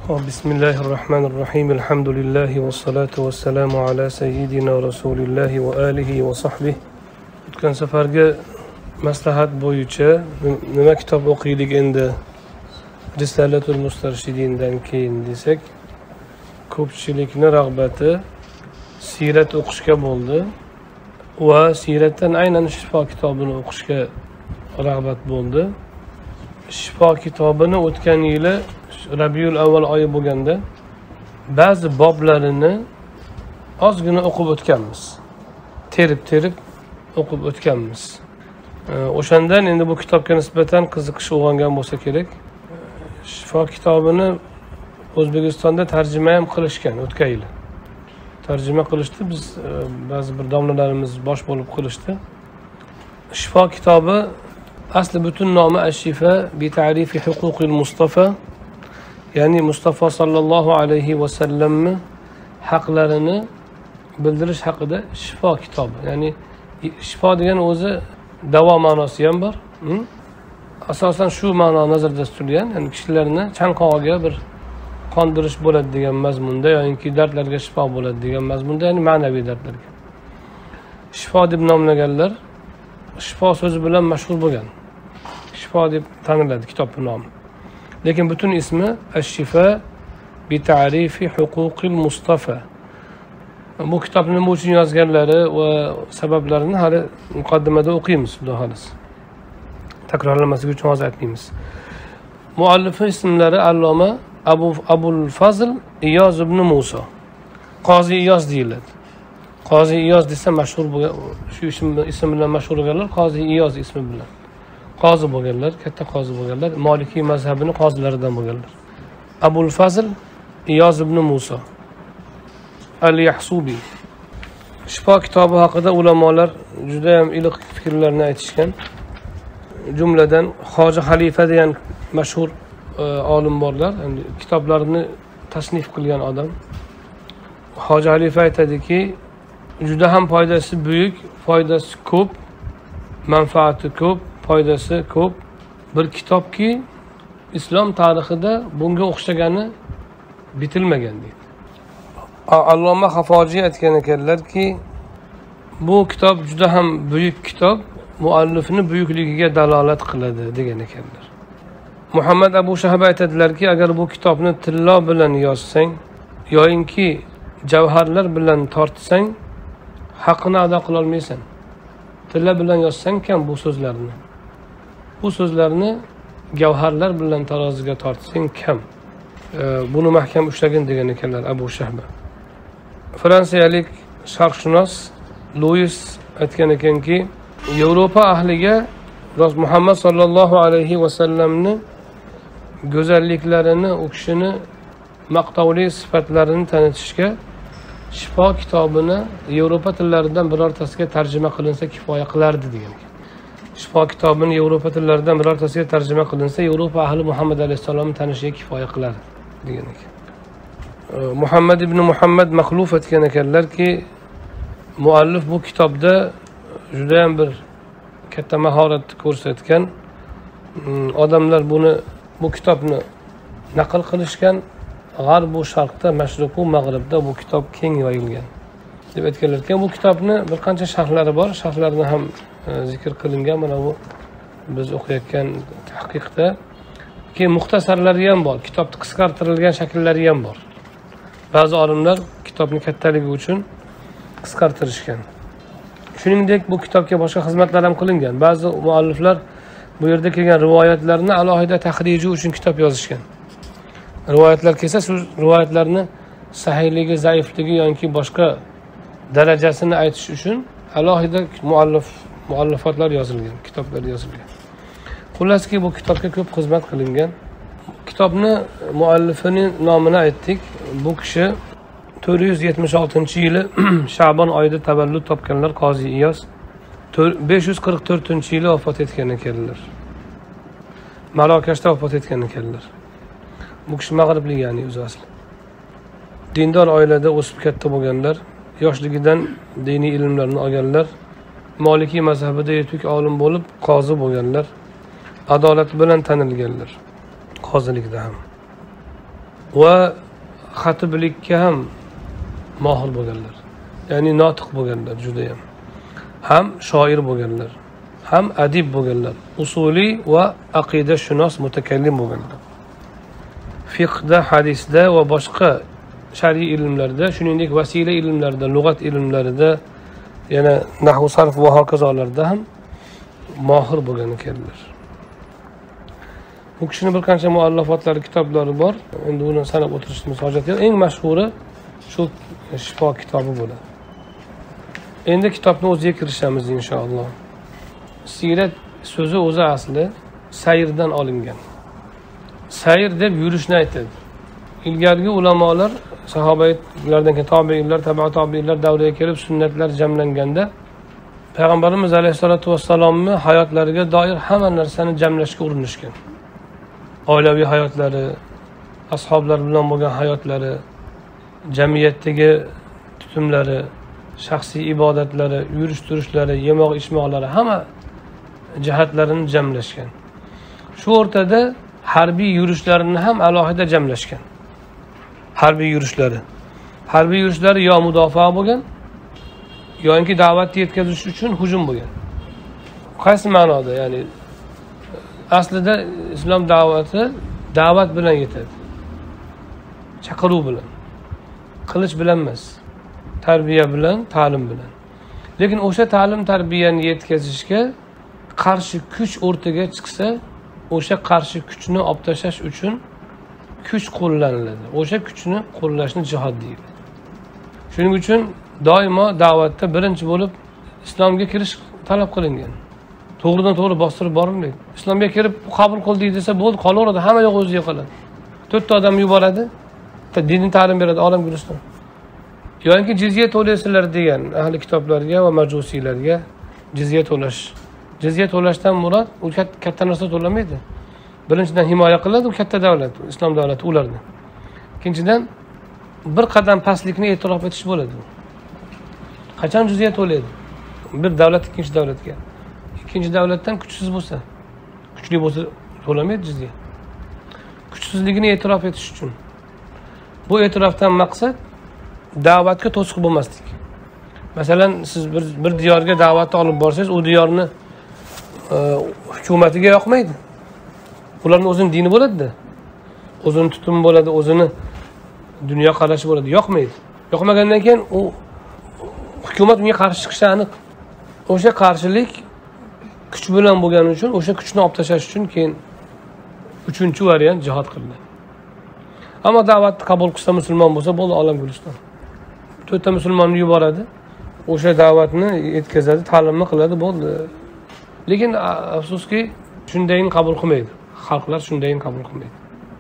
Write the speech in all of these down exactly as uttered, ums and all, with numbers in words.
Bismillahirrahmanirrahim. Elhamdülillahi ve salatu ve selamu ala seyyidina Resulillahi ve alihi ve sahbihi. O'tgan safargi maslahat bo'yicha nima kitob o'qiylik endi Risalatul Mustarshidindan keyin desak, ko'pchilikni rag'bati siyrat o'qishga bo'ldi va siyratdan aynan shifo kitobini o'qishga rag'bat bo'ldi. Shifo kitobini o'tgan yili Rabiul avval oyi bo'lganda ba'zi boblarini ozgina o'qib o'tganmiz. Terib-terib o'qib o'tganmiz. O'shandan endi bu kitobga nisbatan qiziqish uyg'ongan bo'lsa kerak. Shifo kitobini O'zbekistonda tarjima ham qilishgan o'tgan yil. Tarjima qilishdi, biz ba'zi bir domlalarimiz bosh bo'lib qilishdi. Shifo kitobi asli butun nomi Ash-Shifa bi ta'rifi huquqil Mustafa, ya'ni Mustafa sallallohu alayhi va sallamni haqlarini bildirish haqida shifo kitobi. Ya'ni shifo degan o'zi davo ma'nosi ham bor. Asosan shu ma'no nazarda tutilgan, ya'ni kishilarni chanqog'iga bir qondirish bo'ladi degan mazmunda, yoki dardlarga shifo bo'ladi degan mazmunda, ya'ni ma'naviy dardlarga. Shifo deb nomlaganlar shifo so'zi bilan mashhur bo'lgan. Shifo deb taniladi kitobning nomi. Lekin butun ismi Ash-Shifa bi ta'rifi huquqil Mustafa. Bu kitobni nima uchun yozganlari va sabablarini hali muqaddimada o'qiymiz, xudo xohlasa. Takrorlanmasligi uchun hozir aytmaymiz. Muallifning ismlari Alloma Abu Abul Fazl Iyoz ibn Musa. Qozi Iyoz deyiladi. Qozi Iyoz desa mashhur bo'lgan, shu ism bilan mashhur bo'lganlar Qozi Iyoz ismi bilan. Qozi bo'lganlar, katta qozi bo'lganlar, Maliki mazhabining qozilaridan bo'lganlar. Abul Fazl Iyoz ibn Musa Al-Yahsubi. Shifo kitobi haqida ulamolar juda ham iliq fikrlarni aytishgan. Jumladan Hoji Xalifa degan mashhur olim borlar, ya'ni kitoblarini tasnif qilgan odam. Hoji Xalifa aytadiki, juda ham foydasi buyuk, foydasi ko'p, manfaati ko'p, foydasi ko'p bir kitobki islom tarixida bunga o'xshagani bitilmagan deydi. Alloma Hafojiy aytgan ekanlarki, bu kitob juda ham buyuk kitob, muallifni buyukligiga dalolat qiladi degan ekanlar. Muhammad Abu Shahba aytadilarki, agar bu kitobni tillo bilan yozsang yoyinki javharlar bilan tortsang, haqqini ado qila olmaysan. Tilla bilan yozsang kam bu so'zlarni. Bu so'zlarni gavharlar bilan taroziga tortsang kam. E, buni mahkam ushlagin degan ekanlar Abu Shahba. Fransiyalik sharqshunos Louis aytgan ekanki, Yevropa ahliga Rasul Muhammad sallallohu alayhi va sallamni go'zalliklarini, u kishini maqtovli sifatlarini tanitishga shifo kitobini Yevropa tillaridan birortasiga tarjima qilinsa kifoya qilardi degan ekan. Shifo kitobini Yevropa tillaridan birortasiga tarjima qilinsa, Yevropa ahli Muhammad alayhisalomni tanishiga kifoya qilardi degan ekan. Muhammad ibn Muhammad Maxluf aytgan ekanlarki, muallif bu kitobda juda ham bir katta mahorat ko'rsatgan. Odamlar buni bu kitobni naql qilishgan. G'arb bu sharqda, mashriq va mag'ribda bu kitob keng yoyilgan deb aytganlar ekan. Bu kitobni bir qancha sharhlari bor, sharhlarini ham zikr qilingan. Mana bu biz o'qiyotgan tahqiqda keyin muxtasarlari ham bor, kitobni qisqartirilgan shakllari ham bor. Ba'zi olimlar kitobning kattaligi uchun qisqartirishgan. Shuningdek, bu kitobga boshqa xizmatlar ham qilingan. Ba'zi mualliflar bu yerda kelgan rivoyatlarni alohida tahriji uchun kitob yozishgan. Rivoyatlar kelsa, shu rivoyatlarni sahihligi, zaifligi yoki boshqa darajasini aytish uchun alohida muallif muallifotlar yozilgan, kitoblar yozilgan. Xullaski bu kitobga ko'p xizmat qilingan. Kitobni muallifining nomini aytdik. Bu kishi to'rt yuz yetmish oltinchi yili Sha'bon oyida tavallud topganlar, Qozi Iyoz. besh yuz qirq to'rtinchi yili vafot etgan ekanlar. Marokashda vafot etgan ekanlar. Bu kishi mag'riblik, ya'ni o'zi asli. Dindor oilada o'sib katta bo'lganlar, yoshligidan diniy ilmlarni olganlar, Maliki mazhabida yetuk olim bo'lib, qozi bo'lganlar, adolat bilan tanilganlar. Qozilikda ham. va xatiblikka ham mohir bo'lganlar. Ya'ni notiq bo'lganlar juda ham. Ham shoir bo'lganlar, ham adib bo'lganlar, usuliy va aqida shunos mutakallim bo'lganlar. Fiqhda, hadisda va boshqa shar'iy ilmlarda, shuningdek vasila ilmlarida, lug'at ilmlarida, yana nahv, sarf va hokazolarda ham mohir bo'lgan ekanlar. Bu kishining bir qancha muallifotlari, kitoblari bor. Endi uni sanab o'tirishimiz hojat yo'q. Eng mashhuri shu Shifo kitobi bo'ladi. Endi kitobning o'ziga kirishamiz inshaalloh. Sirat so'zi o'zi asli sayrdan olingan. Sayr deb yurishni aytadi. Ilgargi ulamolar, sahobalardan keyin tobiinlar, tabi'at tobiinlar davriga kelib sunnatlar jamlanganda Payg'ambarimiz alayhisolatu vassalomning hayotlariga doir hamma narsani jamlashga urinishgan. Oilaviy hayotlari, ashoblar bilan bo'lgan hayotlari, jamiyatdagi tutumlari, shaxsiy ibodatlari, yurish-turishlari, yemoq-ichmoqlari hamma jihatlarini jamlashgan. Shu o'rtada harbiy yurishlarini ham alohida jamlashgan. Harbiy yurishlari. Harbiy yurishlari yo mudofaa bo'lgan, yoki da'vatni yetkazish uchun hujum bo'lgan. Qaysi ma'noda? Ya'ni aslida islom da'vati da'vat bilan yetadi. Chaqiruv bilan. Qilich bilan emas. Tarbiya bilan, ta'lim bilan. Lekin o'sha ta'lim tarbiyani yetkazishga qarshi kuch o'rtaga chiqsa, o'sha qarshi kuchni olib tashlash uchun kuch qo'llaniladi. O'sha kuchni qo'llashni jihod deydi. Shuning uchun doimo da'vatda birinchi bo'lib islomga kirish talab qilingan. To'g'ridan to'g'ri bostirib borilmaydi. Islomga kirib qabul qildik desa bo'ldi, qolaveradi, hamma yo'q o'ziga qoladi. to'rtta odam yuboradi, dinni ta'lim beradi olam guliston. Yoki jizya to'laysizlar degan ahli kitoblarga va majusiylarga jizya to'lash. Jizya to'lashdan murod u katta narsa to'lamaydi. Birinchidan himoya qiladi, u katta davlat, islom davlati ularni. Ikkinchidan bir qadam pastlikni e'tirof etish bo'ladi. Qachon jizya to'laydi? Bir davlat ikkinchi davlatga. Ikkinchi davlatdan kuchsiz bo'lsa, kuchli bo'lsa to'lamaydi jizya. Kuchsizligini e'tirof etish uchun. Bu e'tirofdan maqsad da'vatga to'siq bo'lmaslik. Masalan, siz bir, bir diyorga da'vatni olib borsangiz, u diyorni e, hukumatiga yoqmaydi. Ularning o'zining dini bo'ladi-da. O'zining tutumi bo'ladi, o'zini dunyo qarashi bo'ladi, yoqmaydi. Yoqmagandan keyin u hukumat unga qarshi chiqishi aniq. O'sha qarshilik kuch bilan bo'lgani uchun, o'sha kuchni olib tashlash uchun keyin uchinchi variant jihad qiladi. Ammo da'vatni qabul qilsa, musulmon bo'lsa, bo'ldi, olam guliston. To'rtta musulmonni yuboradi, o'sha da'vatni yetkazadi, ta'limni qiladi, bo'ldi. Lekin afsuski shundayin qabul qilmaydi. Xalqlar shundayin qabul qilmaydi.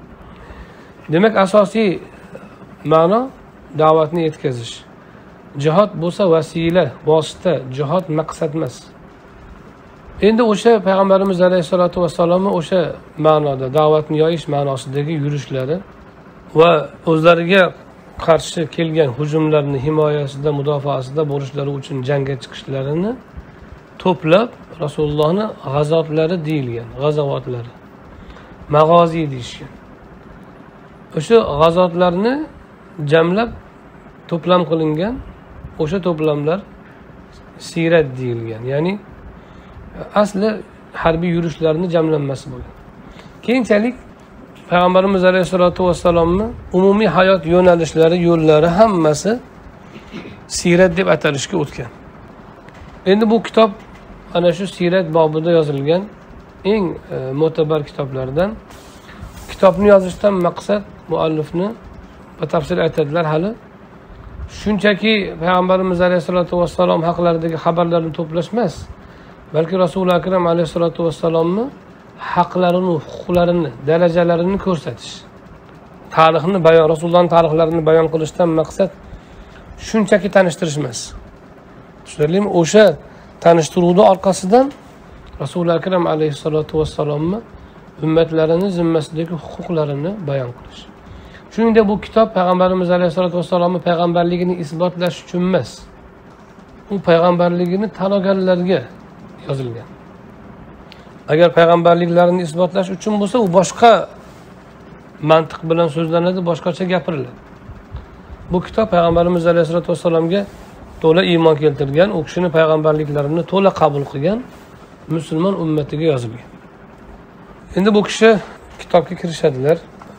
Demak, asosiy ma'no da'vatni yetkazish. Jihad bo'lsa vasila, vosita, jihad maqsad emas. Endi o'sha payg'ambarimiz alayhisolatu vassalomni o'sha ma'noda da'vatni yoyish ma'nosidagi yurishlari va o'zlariga qarshi kelgan hujumlarni himoyasida, mudofaasida bo'lishlari uchun jangga chiqishlarini to'plab Rasulullohning g'azotlari deyilgan, g'azavotlari. Mag'ozi deyishgan. O'sha g'azotlarni jamlab to'plam qilingan, o'sha to'plamlar sirat deyilgan. Ya'ni asli harbiy yurishlarni jamlanmasi bo'lgan. Keyinchalik Payg'ambarimiz alayhisolatu vassalomning umumiy hayot yo'nalishlari, yo'llari hammasi sirat deb atalishga o'tgan. Endi bu kitob ana shu sirat bobida yozilgan eng e, mo'tabar kitoblardan. Kitobni yozishdan maqsad muallifni batafsil aytadilar hali. Shunchaki Payg'ambarimiz alayhisolatu vassalom haqlaridagi xabarlarni to'plash emas, balki Rasul akram alayhisolatu vassalomni haqlarini, huquqlarini, darajalarini ko'rsatish. Tarixni bayon, Rasulullohning tarixlarini bayon qilishdan maqsad shunchaki tanishtirish emas. Tushunarlimi? O'sha tanishtiruvning orqasidan Rasul akram alayhisolatu vassalomni ummatlarini zimmasidagi huquqlarini bayon qilish. Shuningdek, bu kitob Payg'ambarimiz alayhisolatu vassalomning payg'ambarligini isbotlash uchun emas, u payg'ambarligini tan olganlarga yozilgan. Agar payg'ambarliklarini isbotlash uchun bo'lsa, u boshqa mantiq bilan so'zlanadi, boshqacha gapiriladi. Bu kitob payg'ambarimiz alayhisolatu vassalomga to'la iymon keltirgan, u kishini payg'ambarliklarini to'la qabul qilgan musulmon ummatiga yozilgan. Endi bu kishi kitobga kirishadilar.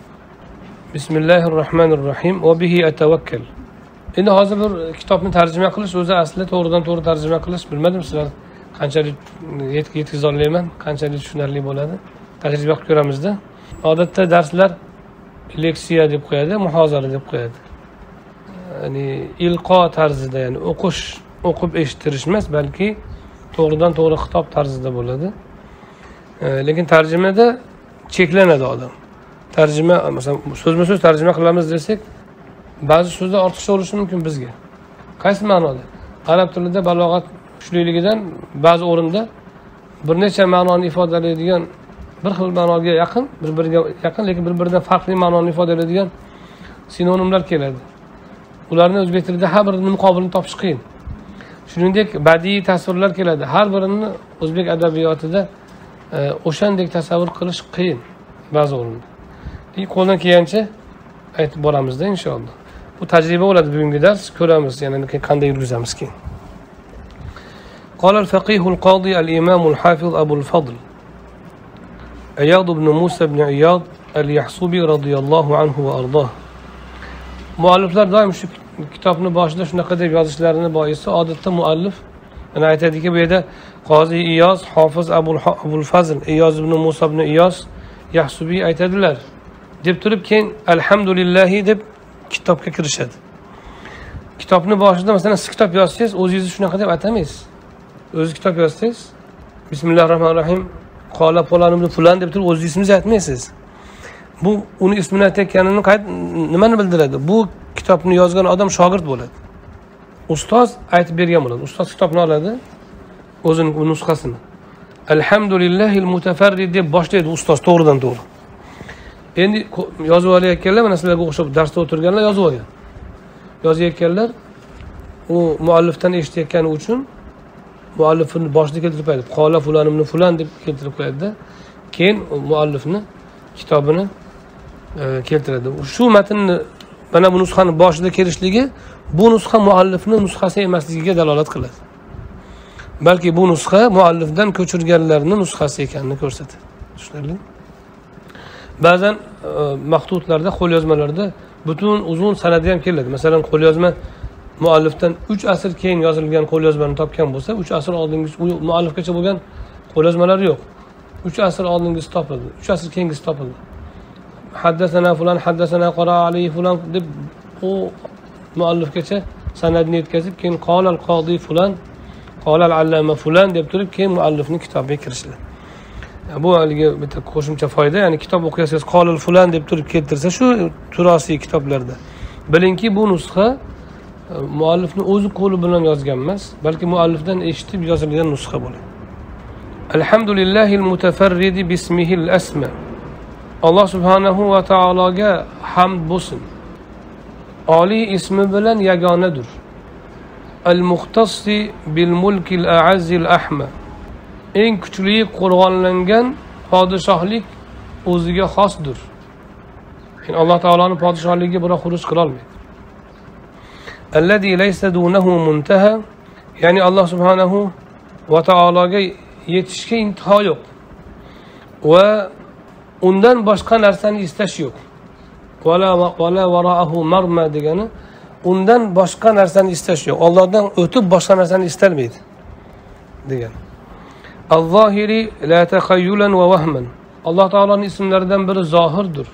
Bismillahirrohmanirrohim va bihi atavakkal. Endi hozir bir kitobni tarjima qilish o'zi aslida to'g'ridan to'g'ri tarjima qilish bilmadim sizlar qanchalik yetkiza olmayman, qanchalik tushunarli bo'ladi. Tajriba qilib ko'ramizda. Odatda darslar leksiya deb qo'yadi, muhozara deb qo'yadi. Ya'ni ilqo tarzida, ya'ni o'qish, o'qib eshittirish emas, balki to'g'ridan to'g'ri xitob tarzida bo'ladi. Lekin tarjimada cheklanadi odam. Tarjima, masalan, so'zma-so'z tarjima qilamiz desak, ba'zi so'zlar ortiqcha bo'lishi mumkin bizga. Qaysi ma'noda? Arab tilida balog'at kuchliligidan ba'zi o'rinda bir necha ma'noni ifodalaydigan, bir xil ma'noga yaqin, bir-biriga yaqin, lekin bir-biridan farqli ma'noni ifodalaydigan sinonimlar keladi. Ularni o'zbek tilida har birining muqobilini topish qiyin. Shuningdek, badiiy tasvirlar keladi. Har birini o'zbek adabiyotida o'shandek tasavvur qilish qiyin ba'zi o'rinda. Lekin qo'ldan kelgancha aytib boramizda inshaalloh. Bu tajriba bo'ladi bugungi dars, ko'ramiz, ya'ni qanday yurgizamiz keyin. قال الفقيه القاضي الإمام الحافظ أبو الفضل عياض بن موسى بن عياض اليحصبي رضي الله عنه وأرضاه. Mualliflar doim shu kitobni boshida shunaqa deb yozishlarini boisi odatda muallif ana aytadiki, bu yerda Qozi Iyoz, Hofiz Abul Abul Fazl Iyoz ibn Musa ibn Iyoz Yahsubiy aytadilar deb turib keyin alhamdulillahi deb kitobga kirishadi. Kitobni boshida masalan siz kitob yozsangiz, o'zingizni shunaqa deb atamaysiz. O'zi kitob yozsangiz, Bismillahirrohmanirrohim, qola falan ibn fulan deb turib o'z ismingizni aytmaysiz. Bu uni ismini aytayotganini nimani bildiradi? Bu kitobni yozgan odam shogird bo'ladi. Ustoz aytib bergan bo'ladi. Ustoz kitobni oladi, o'zining nusxasini. Alhamdulillahil mutafarrid deb boshlaydi ustoz to'g'ridan to'g'ri. Endi yozib olayotganlar, mana sizlarga o'xshab darsda o'tirganlar yozib olgan. Yozayotganlar u muallifdan eshitayotgani uchun muallifni boshida keltirib qo'yadi. Qola fulan ibn fulan deb keltirib qo'yadi. Keyin muallifni kitobini keltiradi. Shu matnni mana bu nusxani boshida kelishligi bu nusxa muallifning nusxasi emasligiga dalolat qiladi. Balki bu nusxa muallifdan ko'chirganlarning nusxasi ekanini ko'rsatadi. Tushunarlimi? Ba'zan maqtutlarda, qo'lyozmalarda butun uzun sanadi ham keladi. Masalan, qo'lyozma muallifdan uch asr keyin yozilgan qo'lyozmani topgan bo'lsa, uch asr oldingisi u muallifgacha bo'lgan qo'lyozmalar yo'q. uch asr oldingisi topildi, uch asr keyingisi topildi. Haddasana fulan, haddasana qara alayhi fulan deb u muallifgacha sanadni yetkazib, keyin qolal qodi fulan, qolal allama fulan deb turib, keyin muallifning kitobiga kirishadi. Bu haligi bitta qo'shimcha foyda, ya'ni kitob o'qiyotsangiz qolal fulan deb turib keltirsa shu turosiy kitoblarda. Bilingki, bu nusxa muallifning o'zi qo'li bilan yozgan emas, balki muallifdan eshitib yozilgan nusxa bo'ladi. Alhamdulillahil mutafarridi bismihil asma. Alloh subhanahu va taologa hamd bo'lsin. Oliy ismi bilan yagonadir. Al-muxtassi bil mulkil a'azzil ahma. Eng kuchli qo'rg'onlangan podshohlik o'ziga xosdir. Ya'ni Alloh taoloning podshohligiga biroq xuruj qila olmaydi. Allazi laysa dunahu muntaha. Ya'ni Alloh subhanahu va taologa yetishga intiho yo'q. Va undan boshqa narsani istash yo'q. Wala wala wara'ahu marma degani undan boshqa narsani istash yo'q. Allohdan o'tib boshqa narsani istalmaydi degan. Az-zahiri la takhayyulan va wahman. Alloh taoloning ismlaridan biri zohirdir.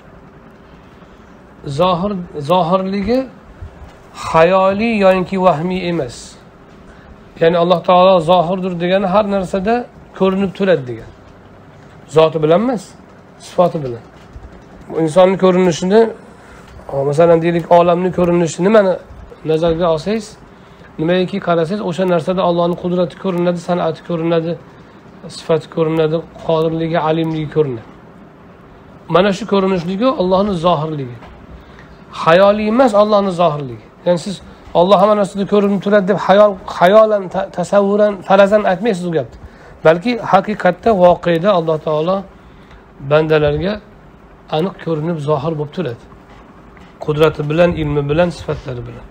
Zohir zohirligi xayoliy yoki vahmiy emas. Ya'ni Alloh taolo zohirdir degani har narsada ko'rinib turadi degan. Zoti bilan emas, sifati bilan. Insonning ko'rinishini, masalan deylik, olamning ko'rinishini nimani nazarga olsangiz, nimaiki qarasangiz, o'sha narsada Allohning qudrati ko'rinadi, san'ati ko'rinadi, sifati ko'rinadi, qodirligi, alimligi ko'rinadi. Mana shu ko'rinishligi Allohning zohirligi. Hayoliy emas, Allohning zohirligi. Ya'ni siz Alloh hamma narsada ko'rinib turadi deb hayol, xayolan, tasavvuran, farazan aytmaysiz bu gapni. Balki haqiqatda, voqeda Alloh taolo bandalarga aniq ko'rinib zohir bo'lib turadi. Qudrati bilan, ilmi bilan, sifatlari bilan.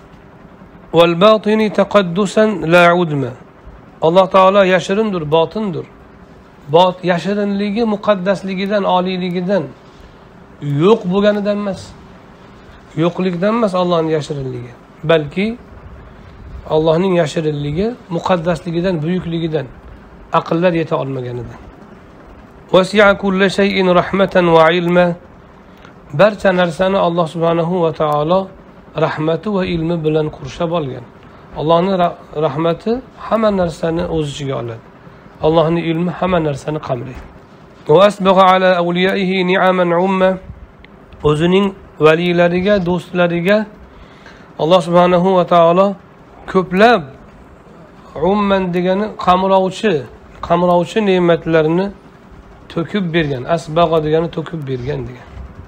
Wal batini taqaddusan la udma. Alloh taolo yashirindir, botindir. Bot yashirinligi muqaddasligidan, oliyligidan yo'q bo'lganidan emas. Yo'qlikdan emas Allohning yashirinligi, balki Allohning yashirinligi muqaddasligidan, buyukligidan, aqllar yeta olmaganidan. Wasi'a kulli shay'in rahmatan wa ilma. Barcha narsani Alloh subhanahu va taolo rahmati va ilmi bilan qurshab olgan. Allohning rahmati hamma narsani o'z ichiga oladi. Allohning ilmi hamma narsani qamraydi. Wa asbagha ala awliyaihi ni'aman umma. O'zining valilariga, do'stlariga Alloh subhanahu va taolo ko'plab umman degani qamrovchi, qamrovchi ne'matlarni to'kib bergan. Asbagha degani to'kib bergan degan.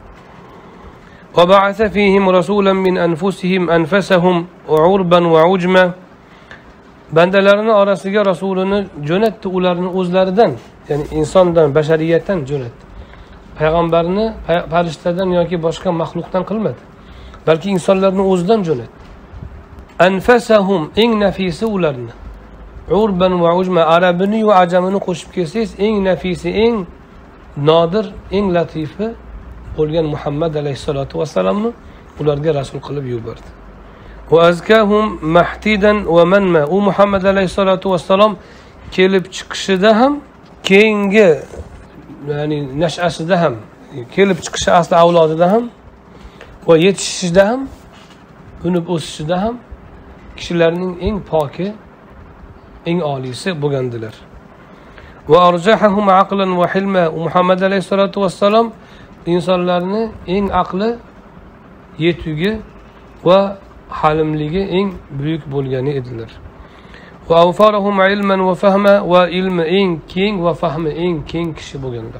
Wa ba'atha fihim rasulan min anfusihim anfasahum urban wa ujma. Bandalarini orasiga rasulini jo'natdi, ularni o'zlaridan, ya'ni insondan, bashariyatdan jo'natdi. Payg'ambarni farishtadan yoki boshqa maxluqdan qilmadi, balki insonlarni o'zidan jo'natdi. Anfasahum, eng nafisi ularni. Urban va ujma, arabini va ajamini qo'shib kelsangiz, eng nafisi, eng nodir, eng latifi bo'lgan Muhammad alayhisolatu vassalamni ularga rasul qilib yubordi. Wa azkahum mahtidan va manma. U Muhammad alayhisolatu vassalam kelib chiqishida ham, keyingi ya'ni nash'asida ham, kelib chiqishi asli avlodida ham va yetishishida ham, unib o'sishida ham kishilarning eng poki, eng oliysi bo'lgandilar. Va arjahahum aqlan va hilma. Muhammad alayhisolatu vassalam insonlarni eng aqli, yetugi va halimligi eng buyuk bo'lgani edilar. Va awfarahum ilman va fahma. Va ilmi eng keng va fahmi eng keng kishi bo'lganlar.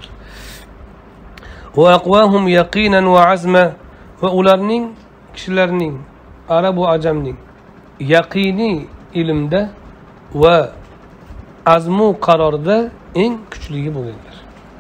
Va aqwahum yaqinan va azma. Va ularning, kishilarning, arab va ajamning yaqiniy ilmda va azmu qarorda eng kuchligi bo'lganlar.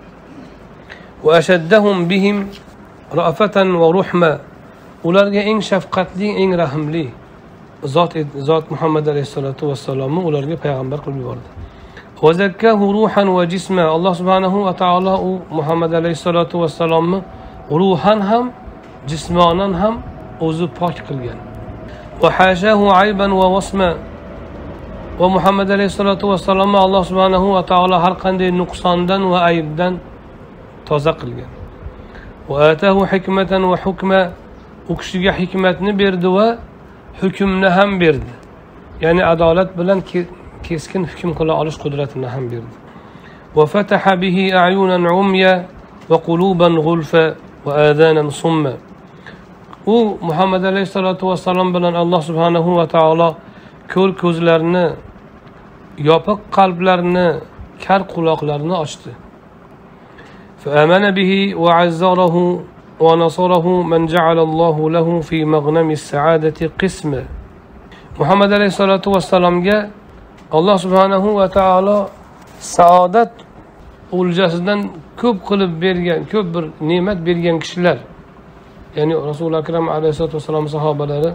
Va ashaddahum bihim ra'fatan va ruhma. Ularga eng shafqatli, eng rahimli zot zot Muhammad alayhisolatu vassalomni ularga payg'ambar qilib yubordi. Va zakkahu ruhan va jisma. Alloh subhanahu va taolo u Muhammad alayhisolatu vassalomni ruhan ham, jismonan ham o'zi pok qilgan. Va hashahu ayban va wasma. Va Muhammad alayhisolatu vassalomni Alloh subhanahu va taolo har qanday nuqsondan va aybdan toza qilgan. Va atahu hikmatan va hukma. U kishiga hikmatni berdi va hukmni ham berdi. Ya'ni adolat bilan keskin hukm qila olish qudratini ham berdi. Va fataha bihi a'yunan umya va quluban ghulfa va adanan summa. U Muhammad alayhisolatu vassalom bilan Alloh subhanahu va taolo ko'r ko'zlarni, yopiq qalblarni, kar quloqlarni ochdi. Fa amana bihi va azzarahu va nasarahu man ja'ala Allohu lahu fi maghnami as-sa'adati qisma. Muhammad alayhisolatu vassalomga Alloh subhanahu va taolo saodat o'ljasidan ko'p qilib bergan, ko'p bir ne'mat bergan kishilar, ya'ni Rasul akram alayhisolatu vassalom sahobalari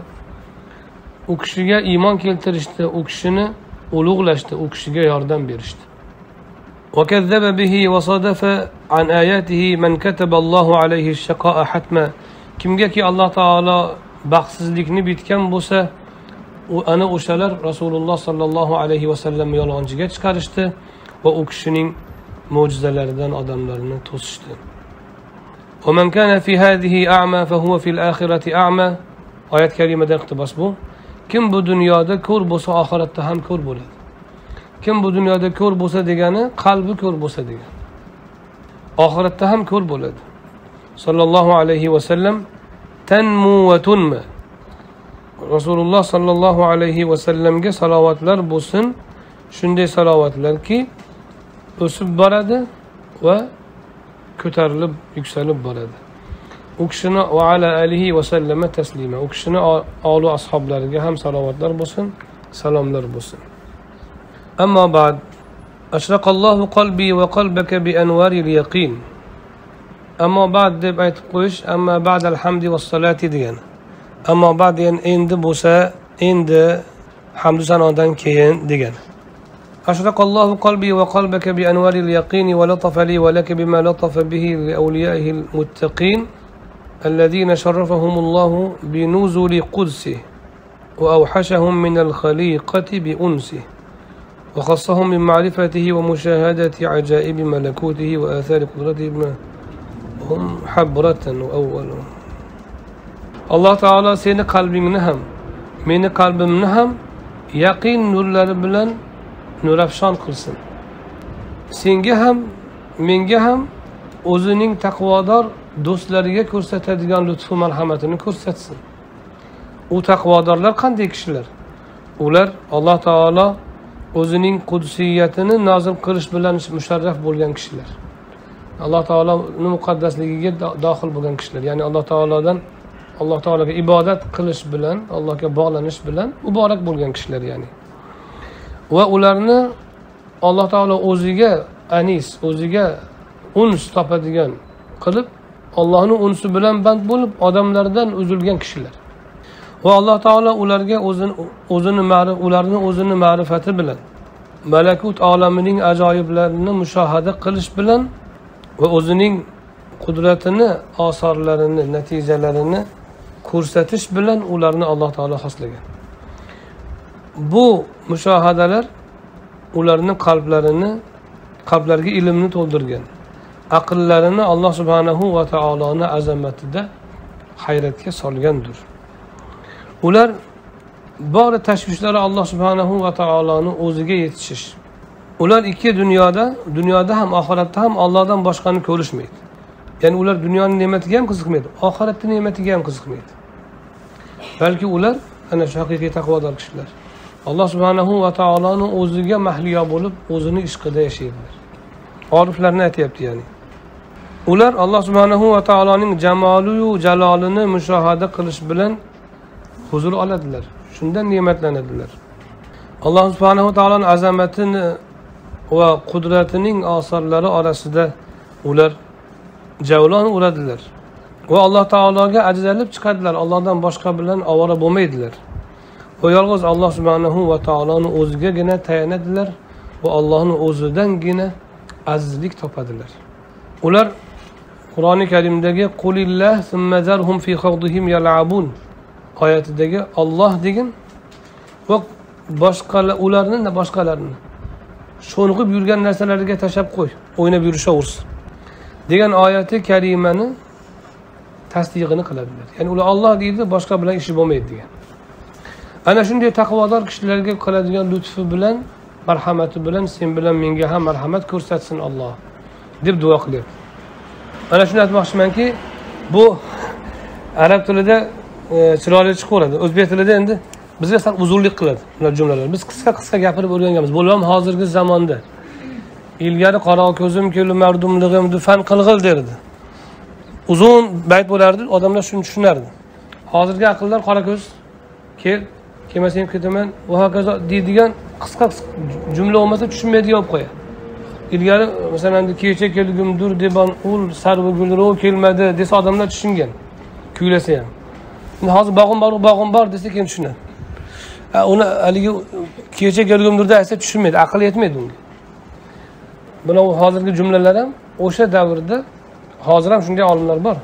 u kishiga iymon keltirishdi, u kishini ulug'lashdi, u kishiga yordam berishdi. Wa kazzaba bihi wa sadafa an ayatihi man kataba Allohu alayhi ash-shaqa'a hatma. Kimgaki Alloh taolo baxtsizlikni bitgan bo'lsa, u ana o'shalar Rasululloh sallallohu alayhi va sallam yolg'onchiga chiqarishdi va u kishining mo'jizalaridan odamlarni to'sishdi. Wa man kana fi hadhihi a'ma fa huwa fil akhirati a'ma. Oyat karimada iqtibos bu. Kim bu dunyoda ko'r bo'lsa, oxiratda ham ko'r bo'ladi. Kim bu dunyoda ko'r bo'lsa degani, qalbi ko'r bo'lsa degani. Oxiratda ham ko'r bo'ladi. Sallallohu alayhi va sallam tanmu va tunma. Rasululloh sallallohu alayhi va sallamga salovatlar bo'lsin. Shunday salovatlarki o'sib boradi va ko'tarilib, yuksalib boradi. U kishini va ala alihi va sallama taslima. U kishini olu ashablariga ham salovatlar bo'lsin, salomlar bo'lsin. Amma ba'd. Ashraqallohu qalbi va qalbaka bi anwaril yaqin. Ammo ba'd deb aytib qo'yish, amma ba'dal hamdi vas salati degan. Ammo ba'd degan endi bo'lsa, endi hamdu sanodan keyin degan. Ashraqallohu qalbi va qalbaka bi anwaril yaqin va latafa li va laka bima latafa bihi li awliya'ihil muttaqin alladhina sharrafahumullahu bi nuzuli qudsi wa awhashahum min al-khaliqati bi unsi wa khassahum min ma'rifatihi wa mushahadati ajaib malakutihi wa athari qudratihi bima hum habratan wa awwalun. Alloh taolo seni qalbingni ham, meni qalbimni ham yaqin nurlari bilan nurafshon qilsin. Senga ham, menga ham o'zining taqvodor do'stlariga ko'rsatadigan lutfu marhamatini ko'rsatsin. U taqvodorlar qanday kishilar? Ular Alloh taolo o'zining qudsiyatini nozil qilish bilan musharraf bo'lgan kishilar. Alloh taoloning muqaddasligiga dohil bo'lgan kishilar. Ya'ni Alloh taolodan Alloh taologa ibodat qilish bilan, Allohga bog'lanish bilan muborak bo'lgan kishilar ya'ni. Va ularni Alloh taolo o'ziga anis, o'ziga uns topadigan qilib, Allohning unsi bilan band bo'lib, odamlardan uzilgan kishilar. Va Alloh taolo ularga o'zini o'zini ma'rif, ularni o'zini ma'rifati bilan, malakut olamining ajoyiblarini mushohada qilish bilan va o'zining qudratini, osorlarini, natijalarini ko'rsatish bilan ularni Alloh taolo xoslagan. Bu mushohadalar ularning qalblarini, qalblariga ilmni to'ldirgan. Aqllarini Alloh subhanahu va taoloning azamatida hayratga solgandir. Ular bor tashvishlari Alloh subhanahu va taoloning o'ziga yetishish. Ular ikki dunyoda, dunyoda ham oxiratda ham Allohdan boshqani ko'rishmaydi. Ya'ni ular dunyoning ne'matiga ham qiziqmaydi, oxiratning ne'matiga ham qiziqmaydi. Balki ular ana shu haqiqiy taqvodor kishilar. Alloh subhanahu va taoloning o'ziga mahliyo bo'lib, o'zini ishqida yashaydilar. Oriflarni aytayapti ya'ni. Ular Alloh subhanahu va taoloning jamoli va jalolini mushohada qilish bilan huzur oladilar. Shundan ne'matlanadilar. Alloh subhanahu va taoloning azamatini va qudratining osorlari orasida ular javlon uradilar. Va Alloh taologa ajralib chiqadilar. Allohdan boshqa bilan ovora bo'lmaydilar. Va yolg'iz Alloh subhanahu va taoloning o'zigagina tayanadilar va Allohning o'zidangina azizlik topadilar. Ular Qur'oni Karimdagi qulillah summa zarhum fi khawdihim yal'abun oyatidagi Alloh degan va boshqalar ularni va boshqalarini sho'ng'ib yurgan narsalariga tashab qo'y, o'ynab yurishaversin degan oyati karimani tasdiqini qiladilar. Ya'ni ular Alloh deydi, boshqa bilan ishi bo'lmaydi degan. Ana shunday taqvodor kishilarga qiladigan lutfi bilan, marhamati bilan sen bilan menga ham marhamat ko'rsatsin Alloh deb duo qilyapti. Ana shuni aytmoqchimanki, bu arab tilida chiroyli chiqaveradi. O'zbek tilida endi bizga sal uzunlik qiladi ular jumlalar. Biz qisqa-qisqa gapirib o'rganganmiz. Bo'lam hozirgi zamonda. Ilgari qaro ko'zim kelib mardumligim fan qilg'il derdi. Uzun bayt bo'lardi, odamlar shuni tushunardi. Hozirgi aqllar qora ko'z kel, kelmasang ketaman va hokazo deydigan qisqa jumla bo'lmasa tushunmaydigan bo'lib qo'yadi. Ilgari masalan kecha kelgumdur deban ul sarvi gulro kelmadi desa odamlar tushungan. Kuylasa ham. Endi hozir bog'im bor, bog'im bor desa keyin tushunadi. Uni haligi kecha kelgumdirda aytsa tushunmaydi, aql yetmaydi unga. Buni hozirgi jumlalar ham o'sha davrda hozir ham shunday olimlar bor.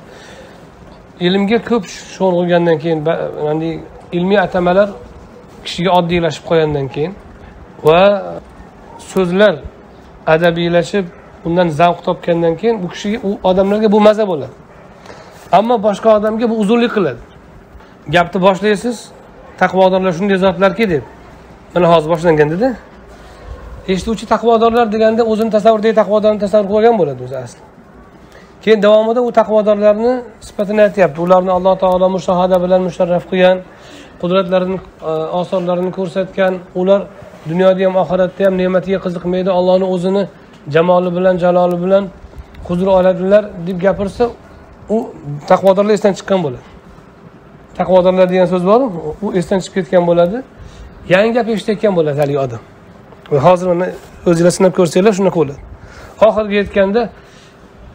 Ilmga ko'p sho'ng'ilgandan keyin, ya'ni ilmiy atamalar kishiga oddiylashib qo'ygandan keyin va so'zlar adabiylashib, undan zavq topgandan keyin bu kishiga, u odamlarga bu maza bo'ladi. Ammo boshqa odamga bu uzunlik qiladi. Gapni boshlaysiz, taqvodorlar shunday zotlarki deb. Mana hozir boshlangan-da. Eshituvchi taqvodorlar deganda o'zini tasavvurdagi taqvodorni tasavvur qilgan bo'ladi o'zi asli. Keyin davomida u taqvodorlarni sifatini aytyapti. Ularni Alloh taolo mushohada bilan musharraf qilgan, qudratlarining osorlarini ko'rsatgan, ular dunyoda ham oxiratda ham ne'matiga qiziqmaydi, Allohning o'zini jamoli bilan, jaloli bilan huzur oladilar deb gapirsa, u taqvodorlar esdan chiqqan bo'ladi. Taqvodorlar degan so'z bor, u esdan chiqib ketgan bo'ladi. Yangi gap eshitayotgan bo'ladi haligi odam. Va hozir mana o'zingizlar sinab ko'rsanglar shunaqa bo'ladi. Oxirga yetganda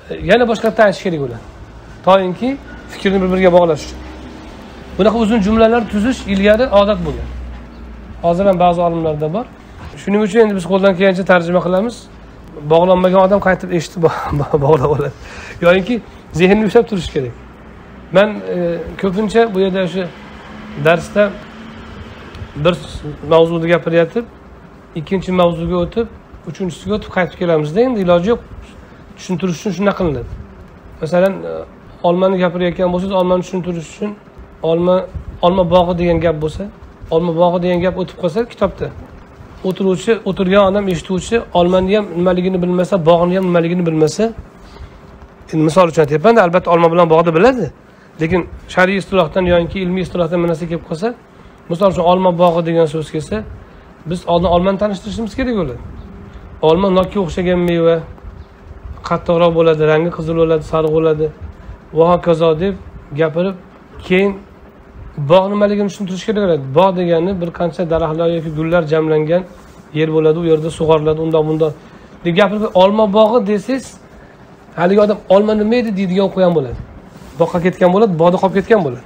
yana boshqacha aytish kerak ular. To'yinki fikrni bir-biriga bog'lash uchun. Bunaqa uzun jumlalar tuzish ilgari odat bo'lgan. Hozir ham ba'zi olimlarda bor. Shuning uchun endi biz qo'ldan kelgancha tarjima qilamiz. Bog'lanmagan odam qaytib eshitib bog'lab oladi. Yo'inki zehnni ushlab turish kerak. Men e, ko'pincha bu yerda o'sha darsda bir mavzuni gapiryapti, ikkinchi mavzuga o'tib, uchinchisiga o'tib qaytib kelamizda, endi iloji yo'q. Tushuntirish uchun shunday qilinadi. Masalan, olmani gapirayotgan bo'lsangiz, olmani tushuntirish uchun olma olma bog'i degan gap bo'lsa, olma bog'i degan gap o'tib qolsa kitobda, o'tiruvchi, o'tirgan odam eshituvchi olmani ham nimaligini bilmasa, bog'ni ham nimaligini bilmasa, endi misol uchun aytyapman, albatta olma bilan bog'ni biladi. Lekin shar'iy istilohdan yoki ilmiy istilohdan bir narsa kelib qolsa, misol uchun olma bog'i degan so'z kelsa, biz oldin olmani tanishtirishimiz kerak bo'ladi. Olma nokka o'xshagan meva, qattiqroq bo'ladi, rangi qizil bo'ladi, sariq bo'ladi va hokazo deb gapirib, keyin bog' nimaligini tushuntirish kerak bo'ladi. Bog' degani bir qancha daraxtlar yoki gullar jamlangan yer bo'ladi, u yerda sug'oriladi, undan bundan deb gapirib, olma bog'i desangiz, haligi odam olma nima edi deydigan qo'yan bo'ladi. Boqqa ketgan bo'ladi, bog'da qolib ketgan bo'ladi.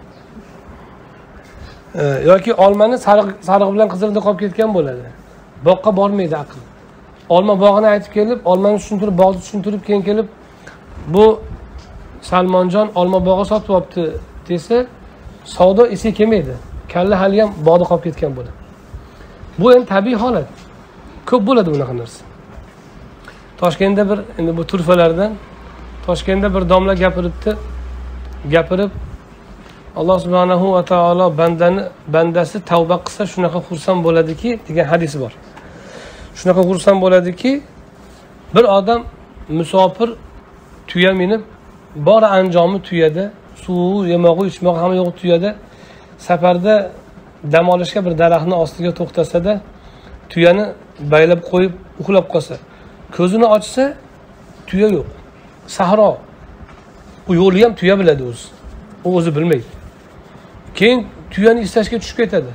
E, yoki olmani sariq sariq bilan qizilda qolib ketgan bo'ladi. Boqqa bormaydi aql. Olma bog'ini aytib kelib, olmani tushuntirib, bog'ni tushuntirib, keyin kelib, bu Salmonjon olma bog'i sotib olibdi desa, savdo esi kelmaydi. Kalla hali ham bog'da qolib ketgan bo'ladi. Bu endi tabiiy holat. Ko'p bo'ladi bunaqa narsa. Toshkentda bir, endi bu turfalardan Toshkentda bir domla gapiribdi. Gapirib, Alloh subhanahu va taolo bandani bandasi tavba qilsa shunaqa xursand bo'ladiki degan hadis bor. Shunaqa xursand bo'ladiki, bir odam musofir tuya minib, bor anjomi tuyada, suvi, yemog'i, ichmog'i hamma yo'q tuyada, safarda dam olishga bir daraxtning ostiga to'xtasada, tuyani baylab qo'yib uxlab qolsa, ko'zini ochsa, tuya yo'q. Sahro. U yo'lni ham tuya biladi o'zi. U o'zi bilmaydi. Keyin tuyani istashga tushib ketadi.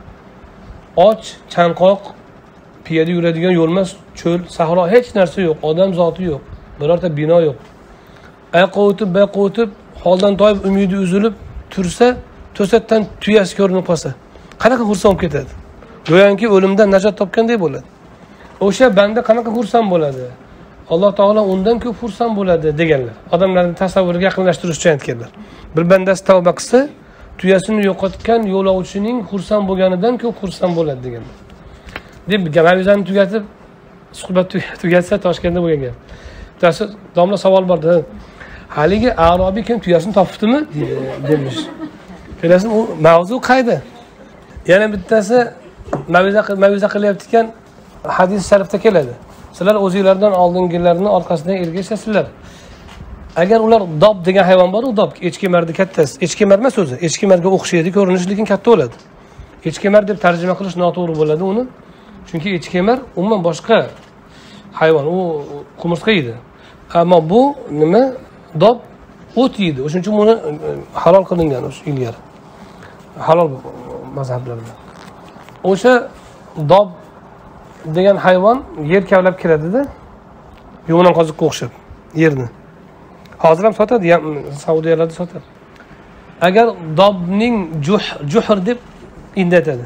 Och, chanqoq, piyoda yuradigan yo'l emas, cho'l, sahro, hech narsa yo'q, odam zoti yo'q, birorta bino yo'q. Ayqa o'tib, bayqa o'tib, holdan toyib, umidi uzilib tursa, to'satdan tuyasi ko'rinib qolsa, qanaqa xursand bo'lib ketadi? Go'yoki o'limdan najot topganday bo'ladi. O'sha banda qanaqa xursand bo'ladi? Alloh taolo undan ko'p xursand bo'ladi deganlar. Odamlarning tasavvuriga yaqinlashtirish uchun aytganlar. Bir bandasi tavba qilsa, tuyasini yo'qotgan yo'lovchining xursand bo'lganidan ko'p xursand bo'ladi deganlar. Deb mavzuni tugatib, suhbat tugatsa Toshkentda bo'lgan gap. Bittasi domla savol bordi. Haligi Arobiy kim tuyasini topibdimi demiş. Kelasini u mavzu qayda? Yana bittasi mavzu mavzu qilyapti ekan, hadis sharifda keladi. Sizlar o'zingizlardan oldingilarning orqasidan ergashasizlar. Agar ular dob degan hayvon bor, u dob echkemarning kattasi. Echkemar emas o'zi, echkemarga o'xshaydi, ko'rinishi lekin katta bo'ladi. Echkemar deb tarjima qilish noto'g'ri bo'ladi uni. Chunki echkemar umuman boshqa hayvon, u qumursqa yeydi. Ammo bu nima? Dob o't yeydi. O'shuning uchun buni halol qilingan o'sha ilgari. Halol mazhablarda. O'sha dob degan hayvon yer kavlab kiradi-da, yo'g'on qoziqqa o'xshab yerni. Hozir ham sotadi, Saudiyalarda sotadi. Agar dobning juh juhr deb indatadi.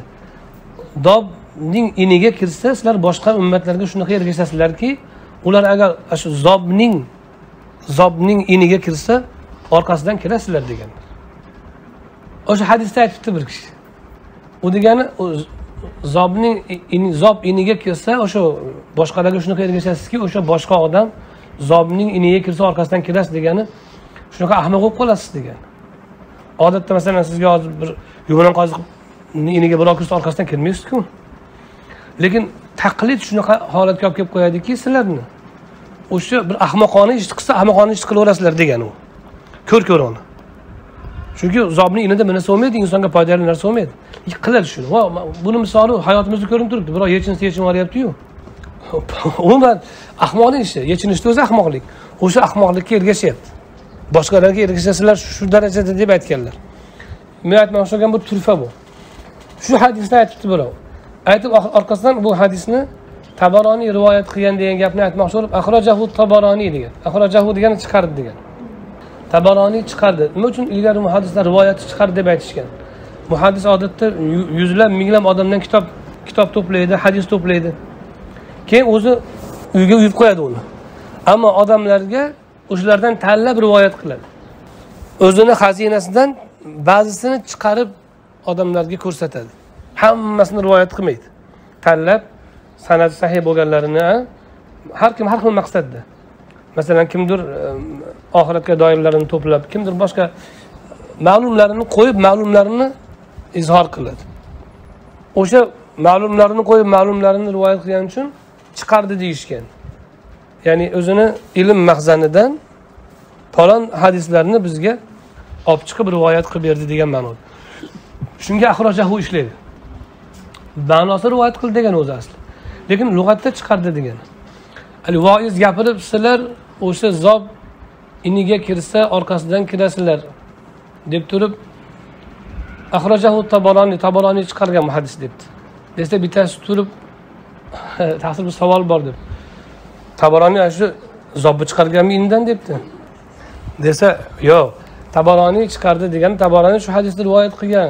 Dobning iniga kirsa, sizlar boshqa ummatlarga shunaqa ergashasizlarki, ular agar shu zobning zobning iniga kirsa, orqasidan kirasizlar deganlar. O'sha hadisda aytibdi bir kishi. U degani zobning in, zob iniga kirsa, o'sha boshqalarga shunaqa ergashasizki, o'sha boshqa odam zobning iniga kirsa orqasidan kirasiz degani, shunaqa ahmoq bo'lib qolasiz degan. Odatda masalan sizga hozir bir yo'g'on qoziq iniga birov kirsa orqasidan kirmaysiz-ku. Lekin taqlid shunaqa holatga olib kelib qo'yadiki, sizlarni o'sha bir ahmoqona ish qilsa, ahmoqona ish qilaverasizlar degan u. Ko'r-ko'rona. Chunki zobning inida bir narsa bo'lmaydi, insonga foydali narsa bo'lmaydi. Qiladi shuni. Va buni misoli hayotimizda ko'rinib turibdi. Birov yechinsa yechin olyapti-yu. Umuman ahmoqlik ishi, yechinishda o'zi ahmoqlik. O'sha ahmoqlikka ergashyapti. Boshqalarga ergashasizlar shu darajada deb aytganlar. Men aytmoqchi bo'lgan bu turfa bu. Shu hadisni aytibdi birov. Aytib orqasidan bu hadisni Tabaroniy rivoyat qilgan degan gapni aytmoqchi bo'lib, axrojahu Tabaroniy degan. Axrojahu degani chiqardi degan. Tabaroniy chiqardi. Nima uchun ilgari muhaddislar rivoyatni chiqardi deb aytishgan? Muhaddis odatda yuzlab, minglab odamdan kitob kitob to'playdi, hadis to'playdi. Keyin o'zi uyga uyib qo'yadi uni. Ammo odamlarga o'shalardan tanlab rivoyat qiladi. O'zini xazinasidan ba'zisini chiqarib odamlarga ko'rsatadi. Hammasini rivoyat qilmaydi. Tanlab sanadi sahih bo'lganlarini har kim har xil maqsadda. Masalan, kimdir oxiratga doirlarini to'plab, kimdir boshqa ma'lumlarini qo'yib, ma'lumlarini izhor qiladi. O'sha ma'lumlarini qo'yib, ma'lumlarini rivoyat qilgani uchun chiqardi deyishgan. Ya'ni o'zini ilm mahzanidan falon hadislarni bizga olib chiqib rivoyat qilib berdi degan ma'noda. Shunga axrojahu ishlaydi. Ma'nosi rivoyat qildi degan o'zi asli. Lekin lug'atda chiqardi degan. Ali voiz gapirib sizlar o'sha zob iniga kirsa orqasidan kirasizlar deb turib axrojahu Tabaroniy, Tabaroniy chiqargan muhaddis debdi. Desa bittasi turib tahsil bir savol bor deb. Tabaroniy shu zobni chiqarganmi indan debdi. Desa, yo'q, Tabaroniy chiqardi degan, Tabaroniy shu hadisni rivoyat qilgan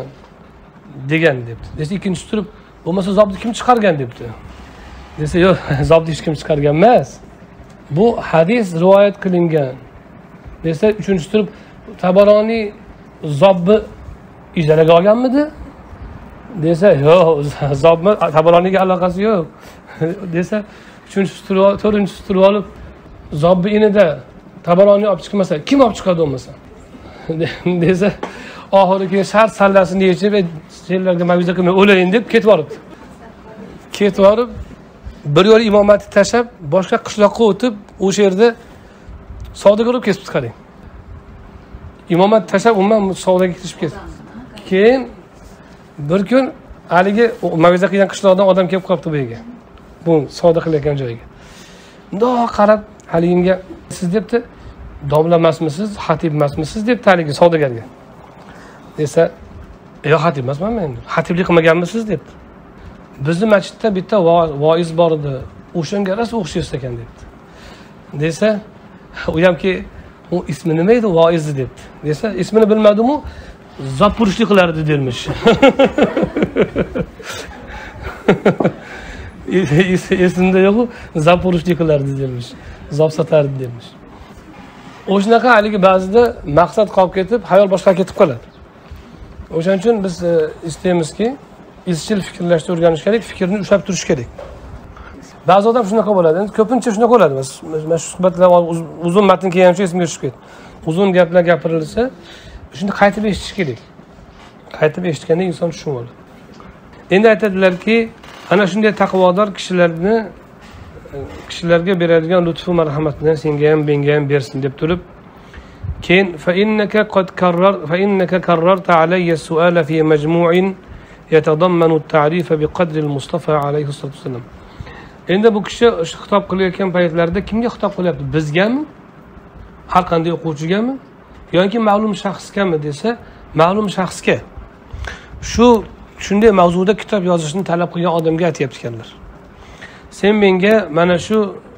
degan debdi. Desa ikkinchisi turib, bo'lmasa zobni kim chiqargan debdi. Desa, yo'q, zobni hech kim chiqargan emas. Bu hadis rivoyat qilingan. Desa uchinchisi turib, Tabaroniy zobni ijaraga olganmidi? Desa, yo'q, zobni Tabaroniyga aloqasi yo'q. Desa uchinchisi turib, to'rtinchisi turib olib, zobni inida Tabaroniy olib chiqmasa, kim olib chiqadi bo'lmasa? Desa, oxiri keyin shart sallasini yechib, senlarga maviza qilmay o'layin deb ketib boribdi. Ketib borib, bir yo'l imomatni tashab, boshqa qishloqqa o'tib, o'sha yerda savdo qilib kesib chiqaring. Imomat tashab, umuman savdoga kirishib ketdi. Keyin bir kun haligi maviza qilgan qishloqdan odam kelib qolibdi bu yerga. Bu savdo qilayotgan joyiga. Bundoq qarab, haliginga siz debdi, domla emasmisiz, xatib emasmisiz debdi haligi savdogarga. Desa, "Yo'q, xatib emasman men. Xatiblik qilmaganmisiz?" debdi. "Bizning masjidda bitta voiz bor edi. O'shanga rosa o'xshaysiz ekan" debdi. Desa, u hamki u ismi nima edi voizni debdi. Desa, ismini bilmadim-u, zopurushlik qilardi dermish. Esimda yo'q-u, zopurushlik qilardi dermish. Zob sotardi dermish. O'shanaqa haligi ba'zida maqsad qolib ketib, hayol boshqa ketib qoladi. O'shaning uchun biz istaymizki, izchil fikrlashni o'rganish kerak, fikrni ushlab turish kerak. Ba'zi odam shunaqa bo'ladi. Endi ko'pincha shunaqa bo'ladi. Mana shu suhbatlar uzun matn kelgancha esimga tushib ketdi. Uzun gaplar gapirilsa, shuni qaytib eshitish kerak. Qaytib eshitganda inson tushunib oladi. Endi aytadilarki, ana shunday taqvodor kishilarni kishilarga beradigan lutfu marhamatidan senga ham menga ham bersin deb turib, keyin fa innaka qad karrar fa innaka karrarta alayya su'ala fi majmu'in yatadammanu at-ta'rif bi qadri al-Mustafa alayhi salatu wasallam. Endi bu kishi xitob qilayotgan paytlarida kimga xitob qilyapti? Bizgami? Har qanday o'quvchigami? yoki ma'lum shaxsgami desa, ma'lum shaxsga. Shu shunday mavzuda kitob yozishni talab qilgan odamga aytayapti ekanlar. Sen menga mana shu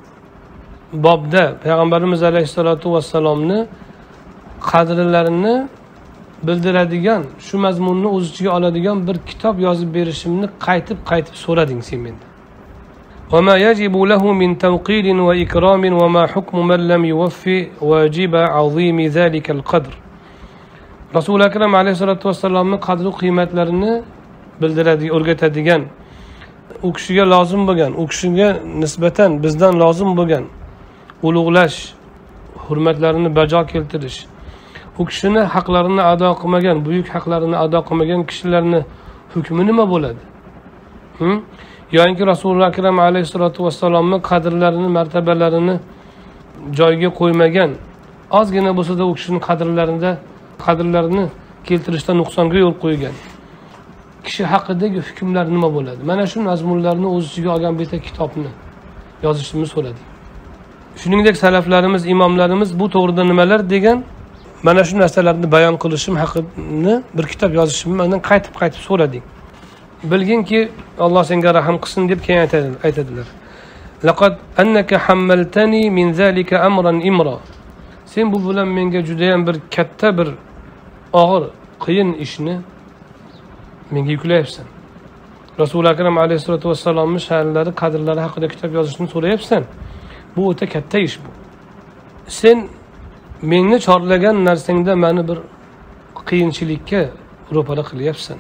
bobda Payg'ambarimiz alayhisolatu vassalomni qadrlarini bildiradigan, shu mazmunni o'z ichiga oladigan bir kitob yozib berishimni qaytib-qaytib so'rading sen mendan. وما يجب له من توقير وإكرام وما حكم من لم يوفي واجب عظيم ذلك القدر. Rasul akram alayhisolatu vassalomning qadr va qiymatlarini bildiradi, o'rgatadigan, u kishiga lozim bo'lgan, u kishiga nisbatan bizdan lozim bo'lgan ulug'lash, hurmatlarini bajo keltirish, u kishini haqlarini ado qilmagan, buyuk haqlarini ado qilmagan kishilarni hukmi nima bo'ladi? Hı? Yoki Rasululloh akram alayhisolatu vassalomning qadrlarini, martabalarini joyiga qo'ymagan, ozgina bo'lsa-da u kishining qadrlarida qadrlarini keltirishda nuqsonga yo'l qo'ygan kishi haqidagi hukmlar nima bo'ladi? Mana shu mazmunlarni o'z ichiga olgan bitta kitobni yozishimizni so'radi. Shuningdek salaflarimiz, imomlarimiz bu to'g'rida nimalar degan, mana shu narsalarni bayon qilishim haqida bir kitob yozishimni mendan qaytib-qaytib so'rading. Bilginki, Alloh senga rahim qilsin deb keyin aytadilar. laqad annaka hammaltani min zalika amran imra. Sen bu bilan menga juda ham bir katta bir og'ir, qiyin ishni menga yuklayapsan. Rasul akram alayhissalatu vassalomning sha'nlari, qadrlari haqida kitob yozishni so'rayapsan. Bu o'ta katta ish bu. Sen menni chorlagan narsangda meni bir qiyinchilikka ro'para qilyapsan.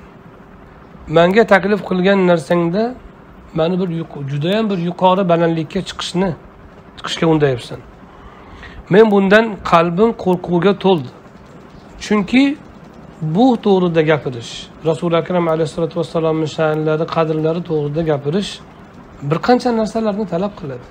Menga taklif qilgan narsangda meni bir juda ham bir yuqori balandlikka chiqishni, chiqishga undayapsan. Men bundan qalbim qo'rquvga to'ldi. Chunki bu to'g'rida gapirish, Rasul akram alayhissalatu vassalomning sha'nlari, qadrlari to'g'rida gapirish bir qancha narsalarni talab qiladi.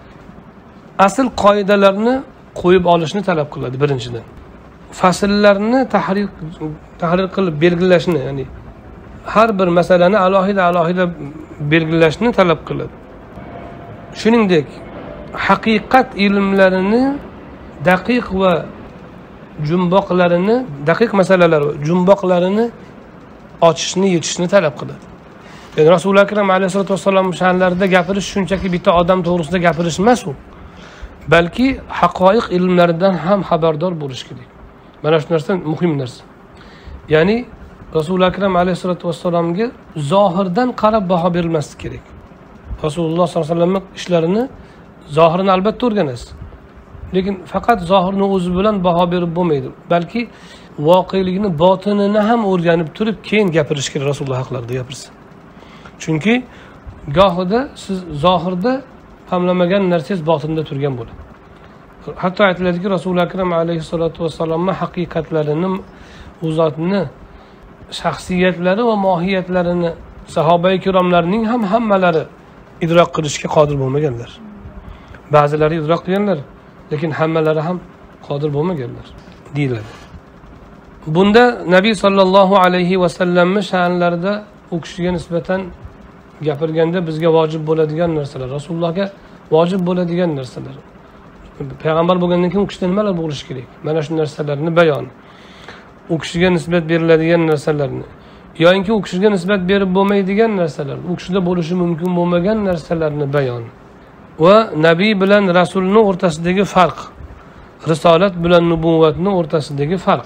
Asl qoidalarni qo'yib olishni talab qiladi birinchidan. Fasllarni tahrir tahrir qilib belgilashni, ya'ni har bir masalani alohida-alohida belgilashni talab qiladi. Shuningdek, haqiqat ilmlarini daqiq va jumboqlarini, daqiq masalalar va jumboqlarini ochishni, yechishni talab qiladi. Ya'ni Rasul akram alayhissalatu vassalom sha'nlarida gapirish shunchaki bitta odam to'g'risida gapirish emas u. Balki haqoiq ilmlaridan ham xabardor bo'lish kerak. Mana shu narsa muhim narsa. Ya'ni Rasul akram alayhissalatu vassalomga zohirdan qarab baho berilmasligi kerak. Rasululloh sollallohu alayhi vasallam ishlarini zohirini albatta o'rganasiz. Lekin faqat zohirni o'zi bilan baho berib bo'lmaydi. Balki voqelikni, botinini ham o'rganib turib keyin gapirish kerak Rasululloh haqlarida gapirsa. Chunki gohida siz zohirda hamlamagan narsangiz botinda turgan bo'ladi. Hatto aytiladiki, Rasul akram alayhissalatu vassalomning haqiqatlarini, u zotni shaxsiyatlari va mohiyatlarini sahoba-i kiromlarning ham hammalari idrok qilishga qodir bo'lmaganlar. Ba'zilari idrok qilganlar, lekin hammalari ham qodir bo'lmaganlar deyiladi. Bunda Nabiy sallallohu alayhi va sallamning sha'nlarida u kishiga nisbatan gapirganda bizga vojib bo'ladigan narsalar, Rasulullohga vojib bo'ladigan narsalar. Payg'ambar bo'lgandan keyin u kishida nimalar bo'lishi kerak? Mana shu narsalarni bayon. U kishiga nisbat beriladigan narsalarni, yoki u kishiga nisbat berib bo'lmaydigan narsalar, u kishida bo'lishi mumkin bo'lmagan narsalarni bayon. Va nabiy bilan rasulning o'rtasidagi farq, risolat bilan nubuvvatning o'rtasidagi farq,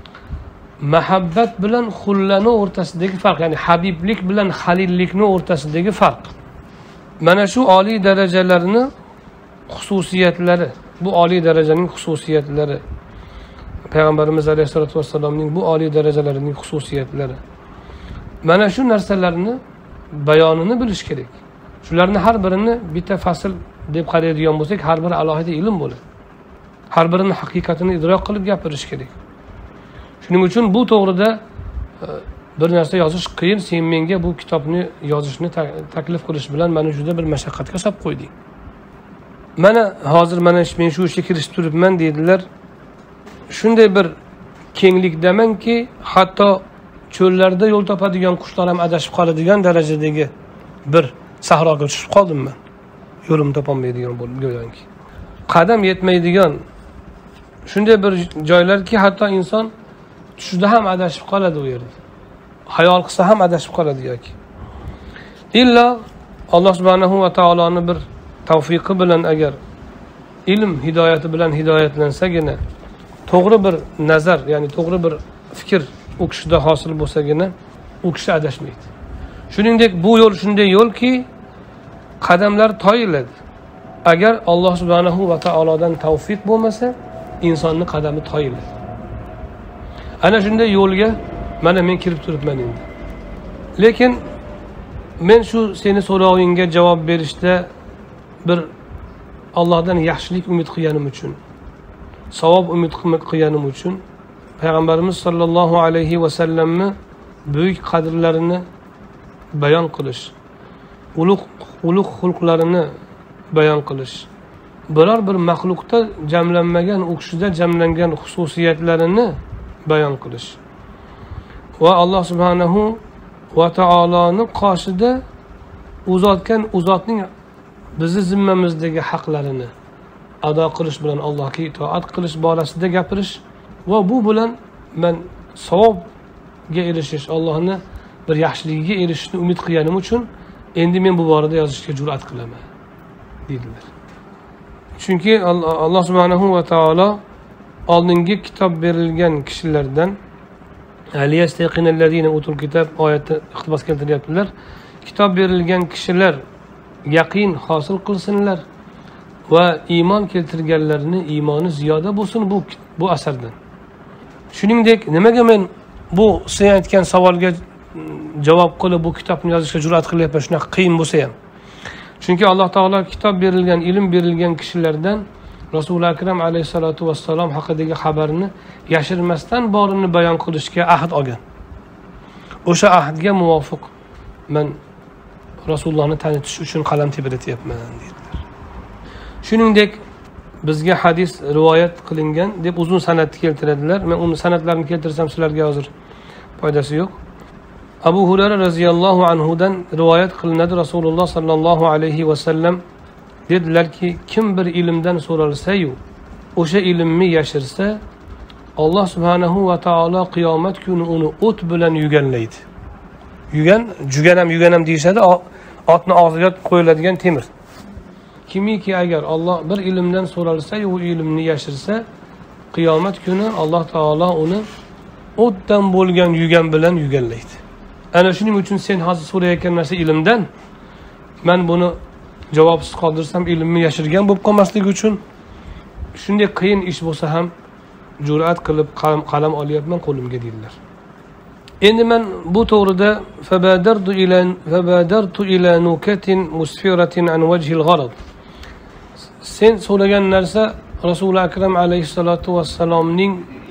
mahabbat bilan xullani o'rtasidagi farq, ya'ni habiblik bilan halillikni o'rtasidagi farq. Mana shu oliy darajalarni xususiyatlari, bu oliy darajaning xususiyatlari, Payg'ambarimiz alayhisolatu vassalomning bu oliy darajalarining xususiyatlari. Mana shu narsalarni bayonini bilish kerak. Shularni har birini bitta fasl deb qaraydigan bo'lsak, har biri alohida ilm bo'ladi. Har birini haqiqatini idrok qilib gapirish kerak. Shuning uchun bu to'g'rida bir narsa yozish qiyin. Sen menga bu kitobni yozishni taklif qilish bilan meni juda bir mashaqqatga solib qo'yding. Mana hozir mana men shu ishga kirishib turibman dedilar. Shunday bir kenglikdamanki, hatto cho'llarda yo'l topadigan qushlar ham adashib qoladigan darajadagi bir sahroga tushib qoldim men. Yo'lim topolmaydigan bo'lib go'yoki. Qadam yetmaydigan shunday bir joylarki, hatto inson tushida ham adashib qoladi u yerda. Hayol qilsa ham adashib qoladi yoki. Illa Alloh subhanahu va taoloning bir tavfiqi bilan agar ilm hidoyati bilan hidoyatlansagina, to'g'ri bir nazar, ya'ni to'g'ri bir fikr u kishida hosil bo'lsagina, u kishi adashmaydi. Shuningdek, bu yo'l shunday yo'lki, qadamlar toyiladi. Agar Alloh subhanahu va taolodan tavfiq bo'lmasa, insonning qadami toyiladi. Ana shunday yo'lga mana men kirib turibman endi. Lekin men shu seni so'rovingga javob berishda bir Allohdan yaxshilik umid qilganim uchun, savob umid qilganim uchun Payg'ambarimiz sollallohu alayhi va sallamni buyuk qadrlarini bayon qilish, ulug' ulug' xulqlarini bayon qilish, biror bir maxluqda jamlanmagan, u kishida jamlangan xususiyatlarini bayon qilish va Alloh subhanahu va taoloning qoshida uzatgan uzatning bizni zimmamizdagi haqlarini ado qilish bilan Allohga itoat qilish borasida gapirish va bu bilan men savobga erishish, Allohning bir yaxshiligiga erishishni umid qilganim uchun endi men bu borada yozishga jur'at qilaman. deydilar. Chunki Alloh subhanahu va taolo oldingi kitob berilgan kishilardan aliyastaqinallazina utul kitob oyati iqtibos keltiryaptilar. Kitob berilgan kishilar yaqin hosil qilsinlar va iymon keltirganlarning iymoni ziyoda bo'lsin bu bu asardan. Shuningdek, nimaga men bu sen aytgan savolga javob qilib bu kitobni yozishga jur'at qilyapman, shunaqa qiyin bo'lsa ham? Chunki Alloh taolo kitob berilgan, ilm berilgan kishilardan Rasul akram alayhisolatu vassalom haqidagi xabarni yashirmasdan borini bayon qilishga ahd olgan. O'sha ahdga muvofiq men Rasulullohni tanitish uchun qalam tebratyapman dedilar. Shuningdek, bizga hadis rivoyat qilingan deb uzun sanadni keltiradilar. Men uni sanadlarini keltirsam sizlarga hozir foydasi yo'q. Abu Hurayra radhiyallohu anhu dan rivoyat qilinadi. Rasululloh sallallohu alayhi va sallam dedilarki, kim bir ilmdan so'ralsa-yu, o'sha ilmni yashirsa, Alloh subhanahu va taolo qiyomat kuni uni o't bilan yuganlaydi. Yugan, jugan ham yugan ham deyishadi, otni og'ziga qo'yiladigan temir. Kimiki agar Alloh bir ilmdan so'ralsa-yu, u ilmni yashirsa, qiyomat kuni Alloh taolo uni o'tdan bo'lgan yugan bilan yuganlaydi. Ana shuning uchun sen hozir so'rayotgan narsa ilmdan, men buni javobsiz qoldirsam ilmni yashirgan bo'lib qolmasligi uchun shunday qiyin ish bo'lsa ham jur'at qilib qalam, qalam olyapman qo'limga deydilar. Endi men bu to'g'rida fabadartu ila fabadartu ila nukatin musfiratin an wajhil gharad. Sen so'ragan narsa Rasul akram alayhisolatu vassalomning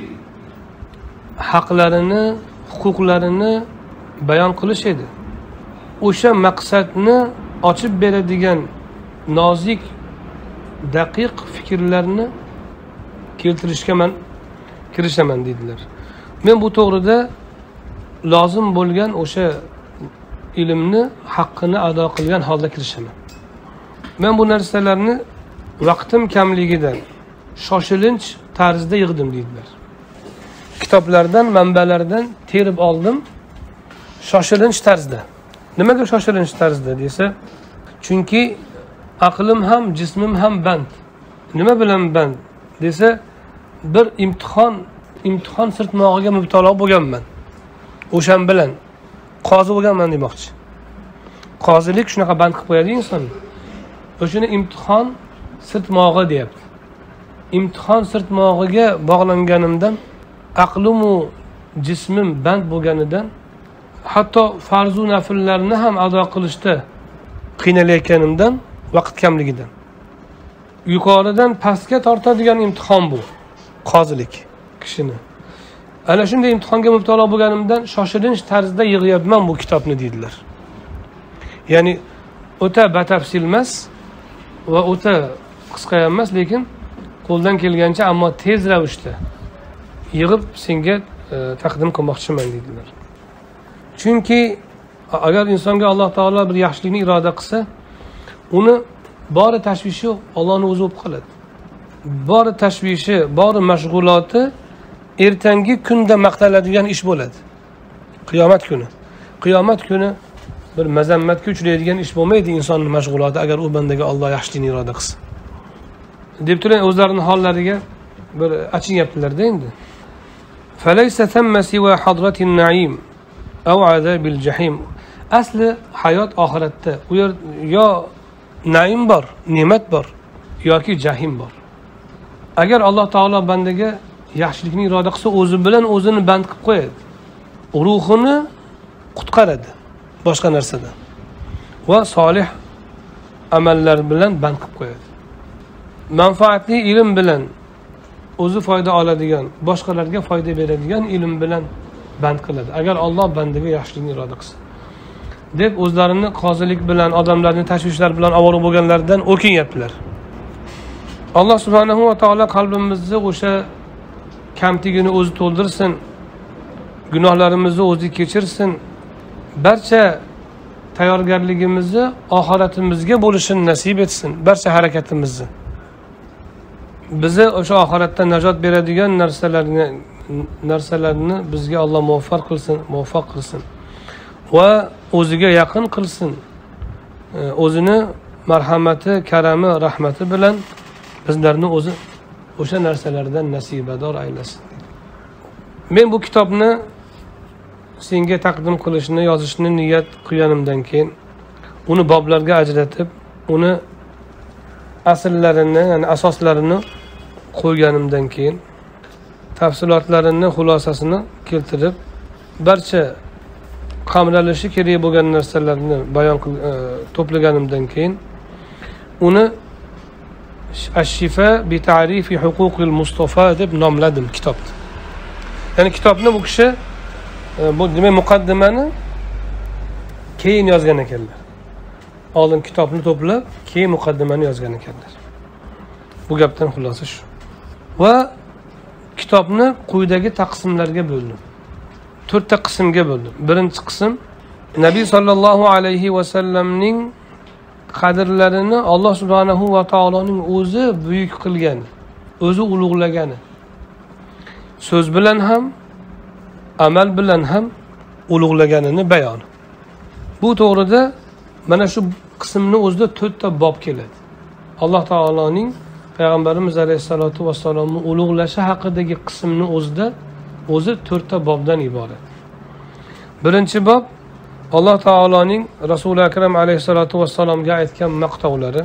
haqlarini, huquqlarini bayon qilish edi. O'sha maqsadni ochib beradigan nozik, daqiq fikrlarni keltirishga men kirishaman dedilar. Men bu to'g'rida lozim bo'lgan o'sha ilmni haqqini ado qilgan holda kirishaman. Men bu narsalarni vaqtim kamligidan shoshilinch tarzda yig'dim dedilar. Kitoblardan, manbalardan terib oldim shoshilinch tarzda. Nimaga shoshilinch tarzda desa, chunki aqlim ham, jismim ham band. Nima bilan band desa, bir imtihon, imtihon sirtmog'iga mubtalo bo'lganman. O'shan bilan qozi bo'lganman demoqchi. Qozilik shunaqa band qilib qo'yadi insonni. O'shani imtihon sirtmog'i deyapti. Imtihon sirtmog'iga bog'langanimdan, aqlim va jismim band bo'lganidan, hatto farz va nafillarni ham ado qilishda qiynalayotganimdan, vaqt kamligidan. Yuqoridan pastga tortadigan imtihon bu, qozilik kishini. Ana shunday imtihonga mubtalo bo'lganimdan shoshilinch tarzda yig'yapman bu kitobni dedilar. Ya'ni o'ta batafsil emas va o'ta qisqa emas, lekin qo'ldan kelgancha ammo tez ravishda yig'ib senga e, taqdim qilmoqchiman dedilar. Chunki agar insonga Alloh taolo bir yaxshilikni iroda qilsa, uni bori tashvishi Allohning o'zi olib qoladi. Bori tashvishi, bori mashg'uloti ertangi kunda maqtaladigan ish bo'ladi. Qiyomat kuni. Qiyomat kuni bir mazammatga uchraydigan ish bo'lmaydi insonning mashg'uloti agar u bandaga Alloh yaxshilikni iroda qilsa. Deb turgan o'zlarining hollariga bir achinyaptilar-da endi. Falaysa thamma siwa hadratin na'im aw azabil jahim. Asli hayot oxiratda. U yer yo naim bor, ne'mat bor yoki jahim bor. Agar Alloh taolo bandaga yaxshilikni iroda qilsa, o'zi bilan o'zini band qilib qo'yadi. Ruhini qutqaradi boshqa narsadan va solih amallar bilan band qilib qo'yadi. Manfaatli ilm bilan o'zi foyda oladigan, boshqalarga foyda beradigan ilm bilan band qiladi. Agar Alloh bandaga yaxshilikni iroda qilsa. Deb o'zlarini qozilik bilan, odamlarning tashvishlar bilan ovora bo'lganlardan o'kinyaptilar. Alloh subhanahu va taolo qalbimizni o'sha kamtigini o'zi to'ldirsin, gunohlarimizni o'zi kechirsin, barcha tayyorgarligimizni oxiratimizga bo'lishini nasib etsin, barcha harakatimizni. Bizi o'sha oxiratda najot beradigan narsalarni narsalarni bizga Alloh muvaffaq qilsin, muvaffaq qilsin va o'ziga yaqin qilsin. O'zini marhamati, karami, rahmati bilan bizlarni o'zi o'sha narsalardan nasibador aylasin. Men bu kitobni senga taqdim qilishni, yozishni niyat qilganimdan keyin uni boblarga ajratib, uni asllarini, ya'ni asoslarini qo'yganimdan keyin tafsilotlarini, xulosasini keltirib, barcha qamralishi kerak bo'lgan narsalarni bayon qil, e, to'plaganimdan keyin uni Ash-Shifa bi ta'rifi huquqil Mustafa deb nomladim kitobni. Ya'ni kitobni bu kishi bu demak muqaddimani keyin yozgan ekanlar. Oldin kitobni to'plab, keyin muqaddimani yozgan ekanlar. Bu gapdan xulosa shu. Va kitobni quyidagi taqsimlarga bo'ldim. To'rtta qismga bo'ldim. Birinchi qism Nabiy sallallohu alayhi va sallamning qadrlarini Alloh subhanahu va taoloning o'zi buyuk qilgan, o'zi ulug'lagani. So'z bilan ham, amal bilan ham ulug'laganini bayoni. Bu to'g'rida mana shu qismni o'zida to'rtta bob keladi. Alloh taoloning Payg'ambarimiz alayhisolatu vassalomni ulug'lashi haqidagi qismni o'zida o'zi to'rtta bobdan iborat. Birinchi bob Alloh taoloning Rasuli akram alayhisolatu vassalomga aytgan maqtovlari,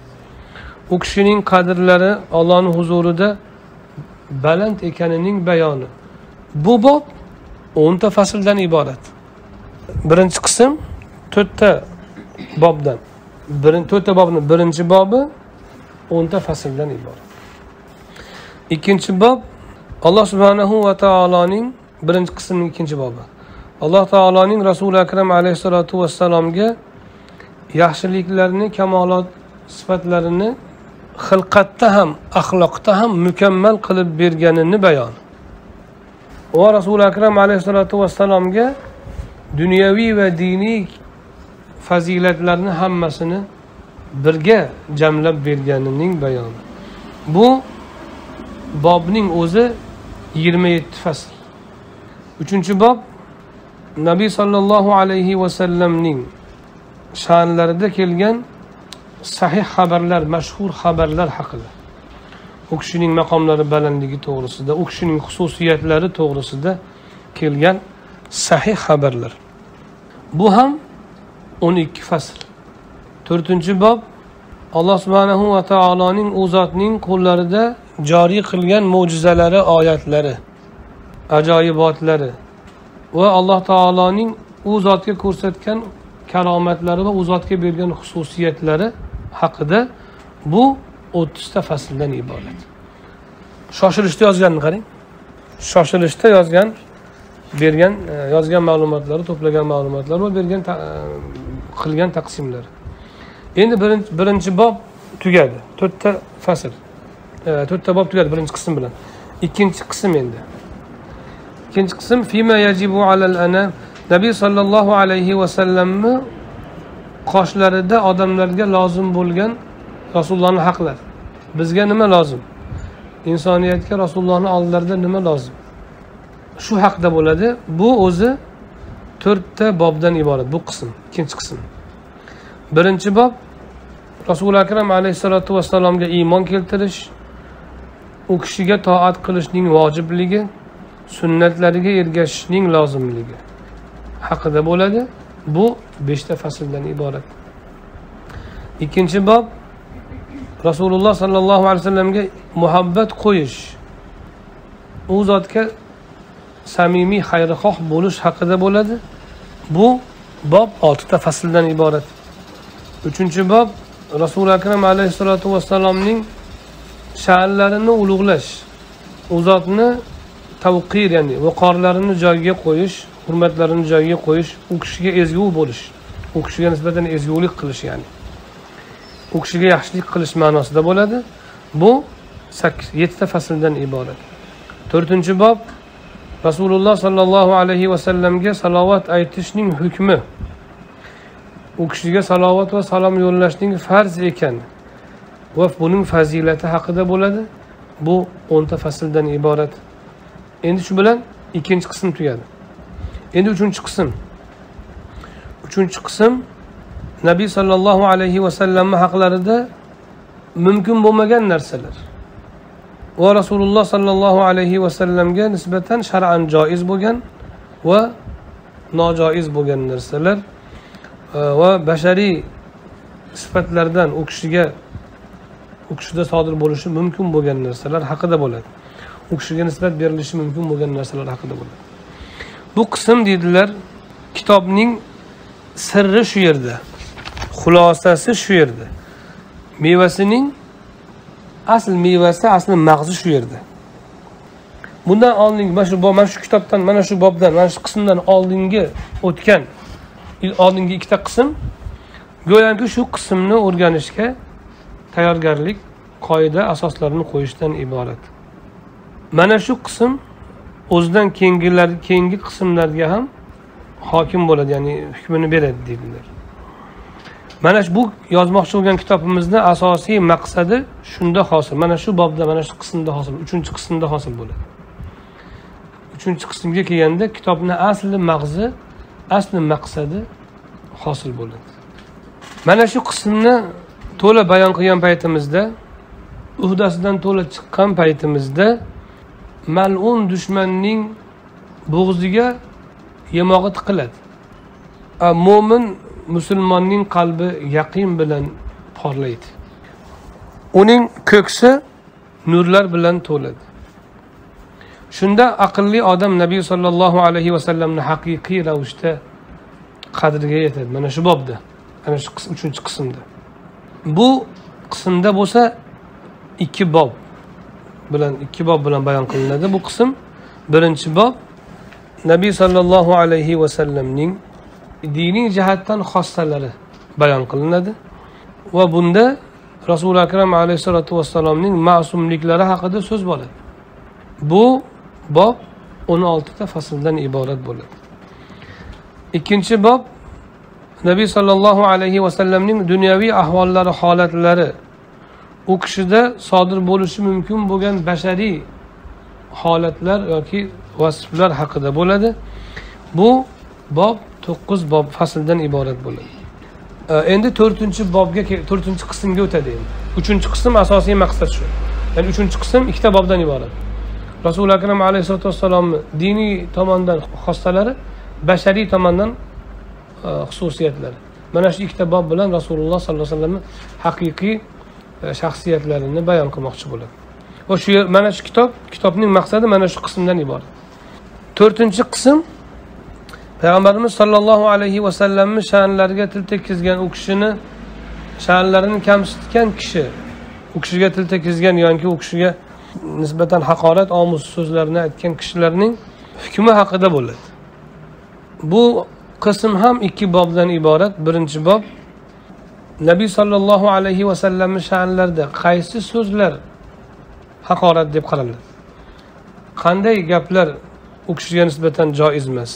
u kishining qadrlari Allohning huzurida baland ekanining bayoni. Bu bob o'nta fasldan iborat. Birinchi qism to'rtta bobdan. Birinchi to'rtta bobning birinchi bobi o'nta fasldan iborat. Ikkinchi bob Alloh subhanahu va taoloning birinchi qismining ikkinchi bobi. Alloh taoloning Rasuli akram alayhisolatu vassalomga yaxshiliklarni, kamolot sifatlarini xilqatda ham, axloqda ham mukammal qilib berganini bayon. Va Rasuli akram alayhisolatu vassalomga dunyoviy va diniy fazilatlarni hammasini birga jamlab berganining bayoni. Bu bobning o'zi yigirma yetti fasl. Uchinchi bob Nabiy sallallohu alayhi va sallamning sha'nlarida kelgan sahih xabarlar, mashhur xabarlar haqida. U kishining maqomlari balandligi to'g'risida, u kishining xususiyatlari to'g'risida kelgan sahih xabarlar. Bu ham o'n ikki fasl. to'rtinchi bob Alloh subhanahu va taoloning u zotning qo'llarida joriy qilgan mo'jizalari, oyatlari, ajoyibotlari va Alloh taoloning u zotga ko'rsatgan karomatlari va u zotga bergan xususiyatlari haqida. Bu o'ttizta fasldan iborat. Shoshilishda yozganini qarang. Shoshilishda yozgan, bergan, yozgan ma'lumotlari, to'plagan ma'lumotlari va bergan qilgan taqsimlar. Endi birinchi birinchi bob tugadi. to'rtta fasl. to'rtta bob tugadi birinchi qism bilan. Ikkinchi qism endi. İkinci kısım fima yacibu alal ana. Nabiy sallallohu alayhi va sallamni qoshlarida odamlarga lozim bo'lgan Rasulullohning haqlari. Bizga nima lozim? İnsaniyatga Rasulullohning oldilarida nima lozim? Shu haqda bo'ladi. Bu o'zi to'rtta bobdan iborat bu qism, ikkinchi qism. Birinchi bob Rasul akram alayhisolatu vassalomga iymon keltirish, u kishiga toat qilishning vojibligi, sunnatlariga ergashishning lozimligi haqida bo'ladi. Bu beshta fasldan iborat. Ikkinchi bob Rasululloh sallallohu alayhi vasallamga muhabbat qo'yish, u zotga samimiy xayrixoh bo'lish haqida bo'ladi. Bu bob oltita fasldan iborat. Uchinchi bob Rasul akram alayhisolatu vassalomning sha'nlarini ulug'lash, u zotni tavqir, ya'ni vaqorlarini joyiga qo'yish, hurmatlarini joyiga qo'yish, u kishiga ezgu bo'lish, u kishiga nisbatan ezgulik qilish, ya'ni u kishiga yaxshilik qilish ma'nosida bo'ladi. Bu yettita fasldan iborat. to'rtinchi bob Rasululloh sallallohu alayhi va sallamga salovat aytishning hukmi, u kishiga salovat va salom yo'llashning farz ekan va buning fazilati haqida bo'ladi. Bu o'nta fasldan iborat. Endi shu bilan ikkinchi qism tugadi. Endi uchinchi qism. Uchinchi qism Nabiy sallallohu alayhi vasallam haqlarida mumkin bo'lmagan narsalar va Rasululloh sallallohu alayhi vasallamga nisbatan shar'an joiz bo'lgan va nojoiz bo'lgan narsalar va bashariy sifatlardan u kishiga u kishida sodir bo'lishi mumkin bo'lgan narsalar haqida bo'ladi. U kishiga nisbat berilishi mumkin bo'lgan narsalar haqida bo'ladi. Bu qism deydilar, kitobning sirri shu yerda, xulosasi shu yerda. Mevasining asl mevasi, asl mag'zi shu yerda. Bundan oldingi mana shu mana shu kitobdan, mana shu bobdan, mana shu qismdan oldingi o'tgan oldingi ikkita qism go'yoki shu qismni o'rganishga tayyorgarlik, qoida, asoslarini qo'yishdan iborat. Mana shu qism o'zidan keyingilar, keyingi qismlarga ham hokim bo'ladi, ya'ni hukmini beradi deydilar. Mana bu yozmoqchi bo'lgan kitobimizning asosiy maqsadi shunda hosil. Mana shu bobda, mana shu qismda hosil, uchinchi qismda hosil bo'ladi. Uchinchi qismga kelganda kitobning asli mag'zi, asli maqsadi hosil bo'ladi. Mana shu qismni to'la bayon qilgan paytimizda, uhdasidan to'la chiqqan paytimizda mal'un dushmanning bo'g'ziga yemog'i tiqiladi. Mo'min musulmonning qalbi yaqin bilan porlaydi. Uning ko'ksi nurlar bilan to'ladi. Shunda aqlli odam Nabiy sallallohu alayhi vasallamning haqiqiy ravishda qadriga yetadi. Mana shu bobda, ana shu uchinchi qismda. Bu qismda bo'lsa ikki bob bilan ikki bob bilan bayon qilinadi bu qism. Birinchi bob Nabiy sallallohu alayhi vasallamning diniy jihatdan xossalari bayon qilinadi va bunda Rasul akram alayhisolatu vassalomning ma'sumliklari haqida so'z bo'ladi. Bu bob o'n oltita fasldan iborat bo'ladi. Ikkinchi bob Nabiy sallallohu alayhi vasallamning dunyoviy ahvollari, holatlari, u kishida sodir bo'lishi mumkin bo'lgan bashariy holatlar yoki vasflar haqida bo'ladi. Bu bob to'qqiz bob fasldan iborat bo'ladi. Endi to'rtinchi bobga, to'rtinchi qismga o'tadi endi. uchinchi qism asosiy maqsad shu. Ya'ni uchinchi qism ikkita bobdan iborat. Rasul akram alayhisolatu vassalomning diniy tomondan xossalari, bashariy tomondan xususiyatlari. Mana shu ikkita bob bilan Rasululloh sallallohu alayhi vasallamning haqiqiy shaxsiyatlarini bayon qilmoqchi bo'ladi. Va shu mana shu kitob, kitobning maqsadi mana shu qismdan iborat. to'rtinchi qism Payg'ambarimiz sallallohu alayhi vasallamning sha'nlariga til tekkizgan, u kishini sha'nlarini kamsitgan kishi, u kishiga til tekkizgan yoki u kishiga nisbatan haqorat omuz so'zlarni aytgan kishilarning hukmi haqida bo'ladi. Bu qism ham ikki bobdan iborat. Birinchi bob Nabiy sallallohu alayhi vasallamning sha'nlarida qaysi so'zlar haqorat deb qaraladi? Qanday gaplar u kishiga nisbatan joiz emas?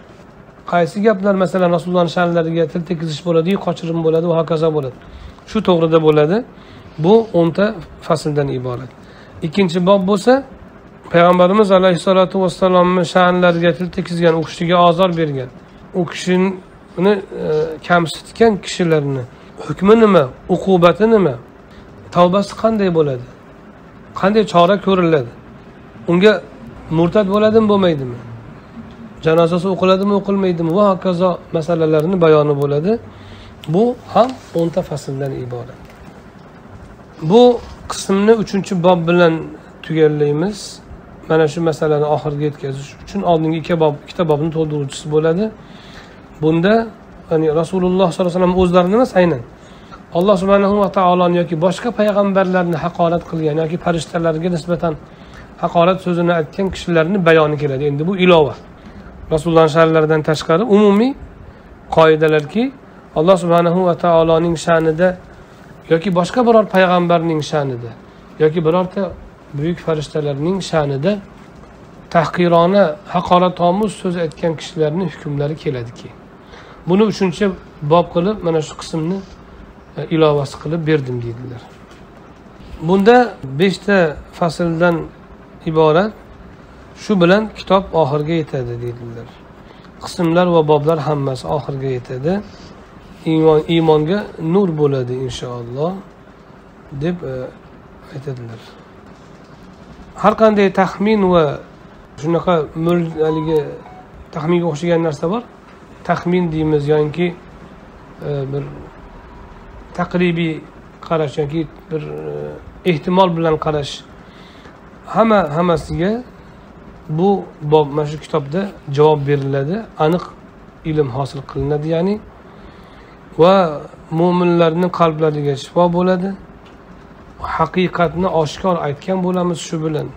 Qaysi gaplar masalan Rasulullohning sha'nlariga til tekkizish bo'ladi, qochirim bo'ladi va hokazo bo'ladi. Shu to'g'rida bo'ladi. Bu o'nta fasldan iborat. Ikkinchi bob bo'lsa, Payg'ambarimiz alayhisolatu vassalomning sha'nlariga til tekkizgan, u kishiga azor bergan, u kishini e, kamsitgan kishilarni hukmi nima, uqubati nima, tavbasi qanday bo'ladi, qanday chora ko'riladi, unga murtad bo'ladimi, bo'lmaydimi, janozasi o'qiladimi, o'qilmaydimi va hokazo masalalarning bayoni bo'ladi. Bu ham o'nta fasldan iborat. Bu qismni uchinchi bob bilan tugallaymiz. Mana shu masalani oxiriga yetkazish uchun oldingi ikki bob, ikkita bobni to'ldiruvchisi bo'ladi. Bunda ya'ni Rasululloh sollallohu alayhi vasallam o'zlarini emas, aynan Alloh subhanahu va taoloni yoki boshqa payg'ambarlarni haqorat qilgan yoki farishtalarga nisbatan haqorat so'zini aytgan kishilarning bayoni keladi. Endi bu ilova. Rasulullohning sha'nlaridan tashqari umumiy qoidalarki, Alloh subhanahu va taoloning sha'nida yoki boshqa biror payg'ambarning sha'nida yoki birorta buyuk farishtalarning sha'nida tahqirona, haqoratomuz so'z aytgan kishilarning hukmlari keladiki. Buni uchinchi bob qilib mana shu qismni ilovasi qilib berdim deydilar. Bunda beshta fasldan iborat. Shu bilan kitob oxiriga yetadi deydilar. Qismlar va boblar hammasi oxiriga yetadi. iymon iymonga nur bo'ladi inshaalloh deb aytadilar. Har qanday taxmin va shunaqa haligi taxminga o'xshagan narsa bor. Taxmin deymiz yoki bir taqribiy qarash yoki bir ehtimol bilan qarash. Hamma hammasiga bu bob mana shu kitobda javob beriladi, aniq ilm hosil qilinadi, ya'ni va mu'minlarning qalblariga shifo bo'ladi. Haqiqatni oshkor aytgan bo'lamiz shu bilan.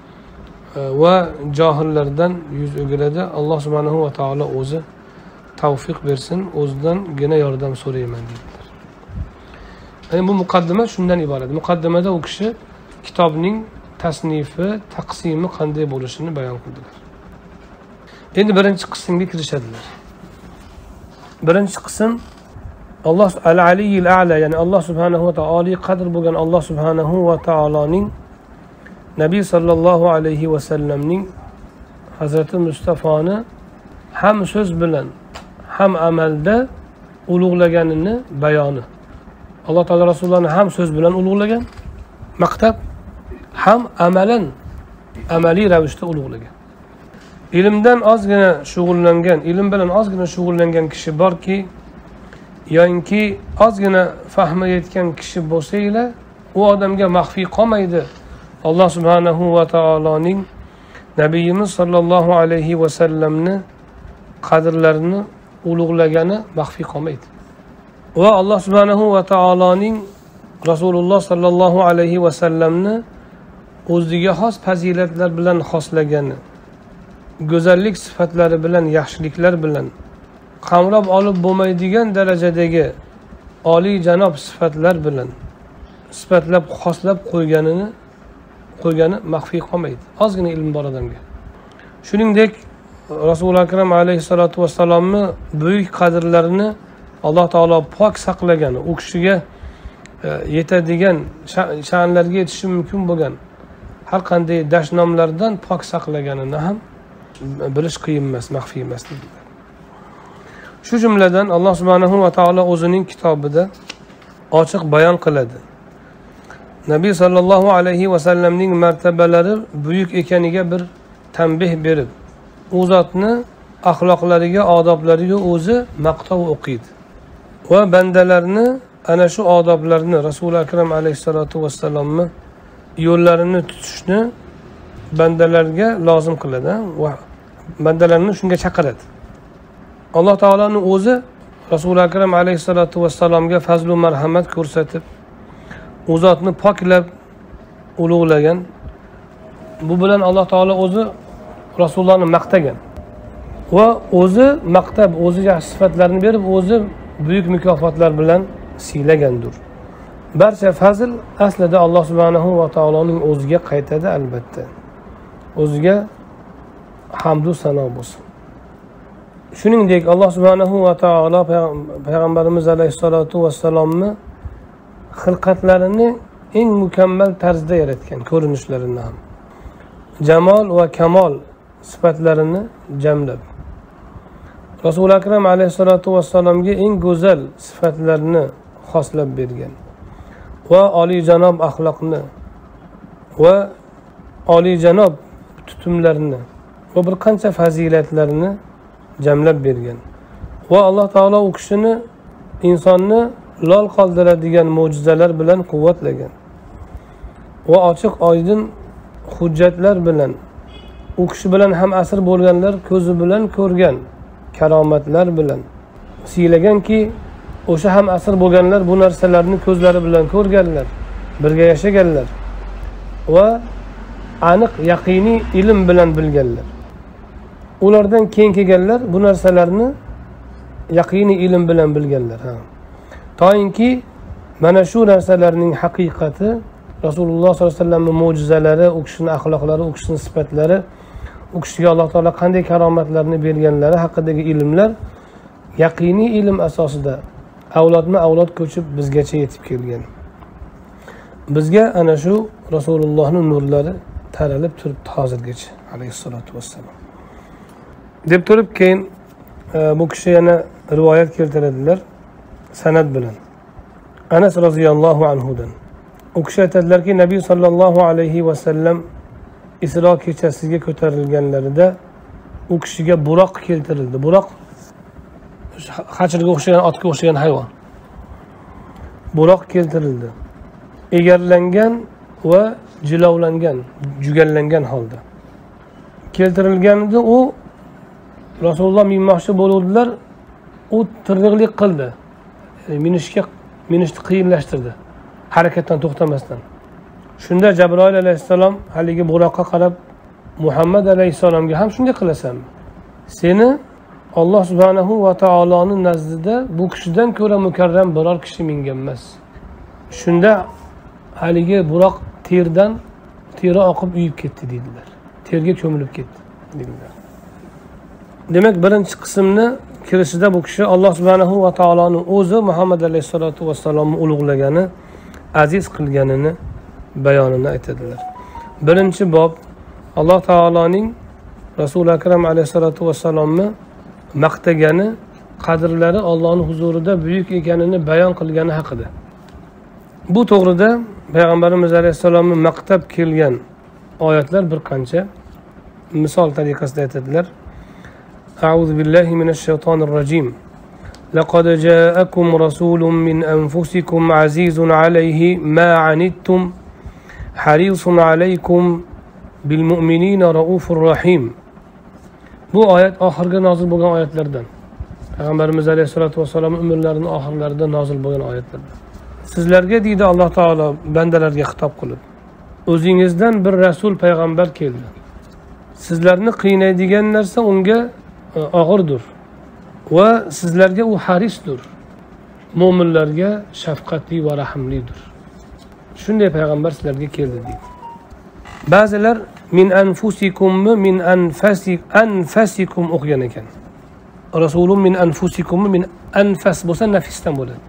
Va johillardan yuz o'giradi. Alloh subhanahu va taolo o'zi tavfiq bersin, o'zidangina yordam so'rayman dedilar. Yani bu muqaddima shundan iborat. Muqaddimada u kishi kitobning tasnifi, taqsimi qanday bo'lishini bayon qildilar. Endi birinchi qismga kirishadilar. Birinchi qism Alloh al-Aliyil a'la, ya'ni Alloh subhanahu va taolo qadr bo'lgan Alloh subhanahu va taoloning Nabiy sallallohu alayhi va sallamning Hazrati Mustafoni ham so'z bilan ham amalda ulug'laganini bayoni. Alloh taolo rasullarni ham so'z bilan ulug'lagan, maqtab, ham amalan amaliy ravishda ulug'lagan. Ilmdan ozgina shug'ullangan, ilm bilan ozgina shug'ullangan kishi borki, yoki ozgina fahmi yetgan kishi bo'lsa-ila, u odamga maxfiy qolmaydi. Alloh subhanahu va taoloning Nabiyimiz sallallohu alayhi va sallamni qadrlarini ulug'lagani maxfiy qolmaydi. Va Alloh subhanahu va taoloning Rasululloh sallallohu alayhi va sallamni o'ziga xos fazilatlar bilan xoslagani, go'zallik sifatlari bilan, yaxshiliklar bilan qamrab olib bo'lmaydigan darajadagi oliy janob sifatlar bilan sifatlab xoslab qo'yganini qo'ygani maxfiy qolmaydi. Ozgina ilm bor odamga. Shuningdek, Rasul akram alayhisolatu vassalomni buyuk qadrlarini Alloh taolo pok saqlagani, u kishiga yetadigan sha'nlarga yetishi mumkin bo'lgan har qanday dashnomlardan pok saqlaganini ham bilish qiyin emas, maxfiy emas dedilar. Shu jumladan Alloh subhanahu va taolo o'zining kitobida ochiq bayon qiladi. Nabiy sallallohu alayhi va sallamning martabalari buyuk ekaniga bir tanbeh berib, u zotni axloqlariga, odoblariga o'zi maqtov o'qiydi. Va bandalarni ana shu odoblarni, Rasul akram alayhisolatu vassalomni yo'llarini tutishni bandalarga lozim qiladi va bandalarni shunga chaqiradi. Alloh taolaning o'zi Rasul akram alayhisolatu vassalomga fazl va marhamat ko'rsatib, u zotni poklab ulug'lagan. Bu bilan Alloh taolo o'zi Rasulullohni maqtagan va o'zi maqtab, o'zi yaxshi sifatlarni berib, o'zi buyuk mukofotlar bilan siylagandir. Barcha fazl aslida Alloh subhanahu va taoloning o'ziga qaytadi albatta. O'ziga hamd va sano bo'lsin. Shuningdek, Alloh subhanahu va taolo payg'ambarimiz alayhisolatu vassalomni xilqatlarini eng mukammal tarzda yaratgan, ko'rinishlarini ham. Jamol va kamol sifatlarini jamlab. Rasul akram alayhisolatu vassalomga eng go'zal sifatlarni xoslab bergan. Va oliyjanob axloqni va oliyjanob tutumlarni va bir qancha fazilatlarni jamlab bergan. Va Alloh taolo u kishini insonni lol qoldiradigan mo'jizalar bilan quvvatlagan. Va ochiq oydin hujjatlar bilan u kishi bilan ham asr bo'lganlar ko'zi bilan ko'rgan karomatlar bilan siylaganki, o'sha ham asr bo'lganlar bu narsalarni ko'zlari bilan ko'rganlar, birga yashaganlar va aniq yaqiniy ilm bilan bilganlar. Ulardan keyin kelganlar bu narsalarni yaqiniy ilm bilan bilganlar. Ha. Toinki mana shu narsalarning haqiqati, Rasululloh sollallohu alayhi vasallamning mo'jizalari, u kishining axloqlari, u kishining sifatlari, u kishiga Alloh taolo qanday karomatlarni berganlari haqidagi ilmlar yaqiniy ilm asosida avlodma-avlod ko'chib bizgacha yetib kelgan. Bizga ana shu Rasulullohning nurlari taralib turibdi hozirgacha alayhisolatu vassalom. Deb turib keyin bu kishi yana rivoyat keltiradilar. sanad bilan. Anas roziyallohu anhudan. U kishi aytadilarki, Nabiy sallallohu alayhi va sallam Isro kechasiga ko'tarilganlarida u kishiga buroq keltirildi. Buroq hachirga o'xshagan, otga o'xshagan hayvon. Buroq keltirildi. Egarlangan va jilovlangan, jugallangan holda keltirilganida u Rasululloh minmoqchi bo'ldilar, u tirriqlik qildi. Ya'ni minishga minishni qiyinlashtirdi, harakatdan to'xtamasdan. Shunda Jabroil alayhissalom haligi buroqqa qarab, Muhammad alayhissalomga ham shunday qilasanmi? Seni Alloh subhanahu va taoloning nazdida bu kishidan ko'ra mukarram biror kishi mingan emas. Shunda haligi buroq terdan teri oqib uyib ketdi dedilar. Terga ko'milib ketdi dedilar. Demak, birinchi qismni kirishida bu kishi Alloh subhanahu va taoloning o'zi Muhammad alayhisolatu vassalomni ulug'lagani, aziz qilganini bayonini aytadilar. Birinchi bob Alloh taoloning Rasul akram alayhisolatu vassalomni maqtagani, qadrlari Allohning huzurida buyuk ekanini bayon qilgani haqida. Bu to'g'rida Payg'ambarimiz alayhissalomni maqtab kelgan oyatlar bir qancha. Misol tariqasida aytadilar. A'udhu billahi minash shaytonir rajim. Laqad ja'akum rasulun min anfusikum azizun alayhi ma anittum harisun alaykum bil mu'minina raufur rahim. Bu oyat oxirgi nozil bo'lgan oyatlardan. Payg'ambarimiz alayhisolatu vassalomning umrlarining oxirlarida nozil bo'lgan oyatlardan. Sizlarga deydi Alloh taolo bandalarga xitob qilib, o'zingizdan bir rasul payg'ambar keldi. Sizlarni qiynaydigan narsa unga og'irdir va sizlarga u harisdir. Mo'minlarga shafqatli va rahimlidir. Shunday payg'ambar sizlarga keldi deydi. Ba'zilar min anfusikummi min anfasik anfasikum o'qigan ekan. Rasulun min anfusikummi min anfas bo'lsa nafisdan bo'ladi.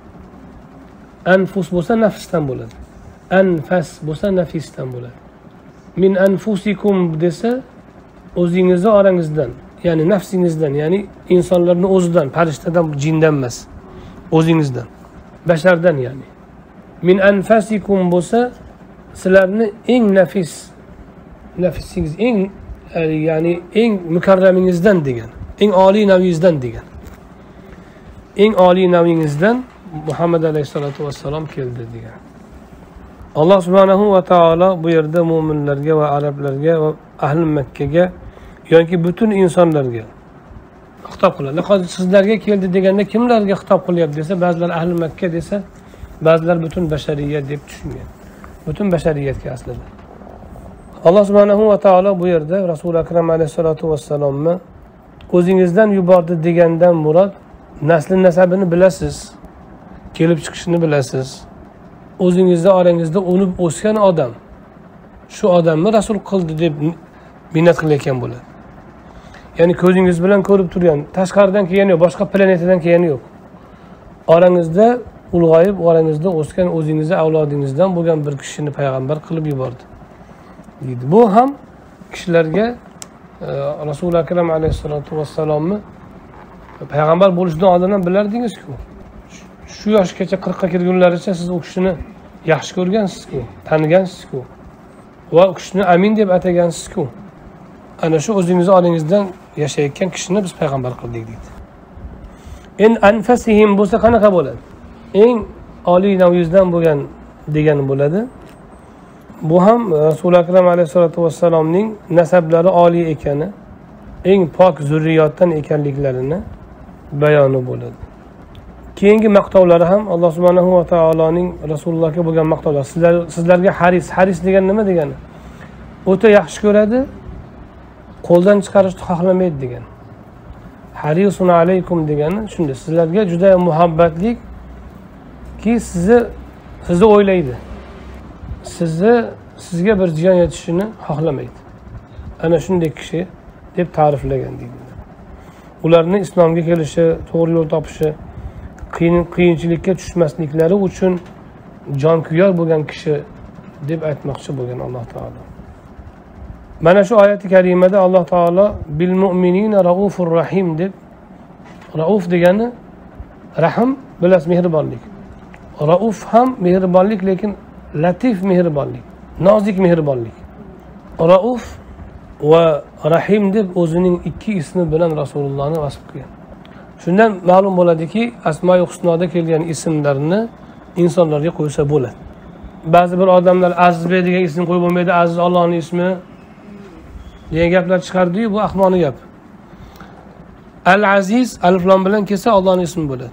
Anfus bo'lsa nafsdan bo'ladi. Anfas bo'lsa nafisdan bo'ladi. Min anfusikum desa o'zingizning orangizdan, ya'ni nafsingizdan, ya'ni insonlarning o'zidan, farishtadan, jindan emas, o'zingizdan, bashardan ya'ni. Min anfasikum bo'lsa sizlarni eng nafis, nafisingiz eng ya'ni eng mukarramingizdan degan, eng oliy naviyingizdan degan. Eng oliy naviyingizdan Muhammad alayhisolatu vassalom keldi degan. Alloh subhanahu va taolo bu yerda mu'minlarga va arablarga va ahli Makkaga yoki butun insonlarga xitob qiladi. Laqad sizlarga keldi deganda kimlarga xitob qilyapti desa, ba'zilar ahli Makka desa, ba'zilar butun bashariyat deb tushungan. Butun bashariyatga aslida. Alloh subhanahu va taolo bu yerda Rasul akram alayhisolatu vassalomni o'zingizdan yubordi degandan murod nasl nasabini bilasiz, kelib chiqishini bilasiz. O'zingizda orangizda unib o'sgan odam shu odamni rasul qildi deb minnat qilayotgan bo'ladi. Ya'ni ko'zingiz bilan ko'rib turgan, tashqaridan kelgani yo'q, boshqa planetadan kelgani yo'q. Orangizda ulg'ayib, orangizda o'sgan o'zingizning avlodingizdan bo'lgan bir kishini payg'ambar qilib yubordi deydi. Bu ham kishilarga Rasul akram alayhisolatu vassalomni payg'ambar bo'lishidan oldindan bilardingiz-ku. Shu yoshgacha qirqqa kirgunlaricha siz u kishini yaxshi ko'rgansiz-ku, tanigansiz-ku va u kishini amin deb atagansiz-ku. Ana shu o'zingizning olingizdan yashayotgan kishini biz payg'ambar qildik deydi. En anfasihim bo'lsa qanaqa bo'ladi? Eng oliy naviyizdan bo'lgan degani bo'ladi. Bu ham Rasul akram alayhisolatu vassalomning nasablari oliy ekani, eng pok zurriyotdan ekanliklarini bayoni bo'ladi. Keyingi maqtovlari ham Alloh subhanahu va taoloning Rasulullohga bo'lgan maqtovlar. Sizlar sizlarga haris, haris degan nima degani? O'ta yaxshi ko'radi, qo'ldan chiqarishni xohlamaydi degan. Harisun alaykum degani shunda sizlarga juda muhabbatlik ki sizni sizni o'ylaydi. Sizni sizga bir ziyon yetishini xohlamaydi. Ana shunday kishi deb ta'riflagan deydilar. Ularni islomga kelishi, to'g'ri yo'l topishi, qiyin qiyinchilikka tushmasliklari uchun jonkuyar bo'lgan kishi deb aytmoqchi bo'lgan Alloh taolo. Mana shu oyati karimada Alloh taolo bil mu'minina raufur rahim deb, rauf degani Rahm bilasiz mehribonlik. Rauf ham mehribonlik, lekin latif mehribonlik, nozik mehribonlik. Rauf va Rahim deb o'zining ikki ismi bilan Rasulullohni vasf qilgan. Shundan ma'lum bo'ladiki, Asma-i Husnoda kelgan ismlarni insonlarga qo'ysa bo'ladi. Ba'zi bir odamlar Azizbek degan ism qo'yib bo'lmaydi, Aziz Allohning ismi degan gaplar chiqardi-yu, bu ahmoqning gapi. Al-Aziz alif lam bilan kelsa Allohning ismi bo'ladi.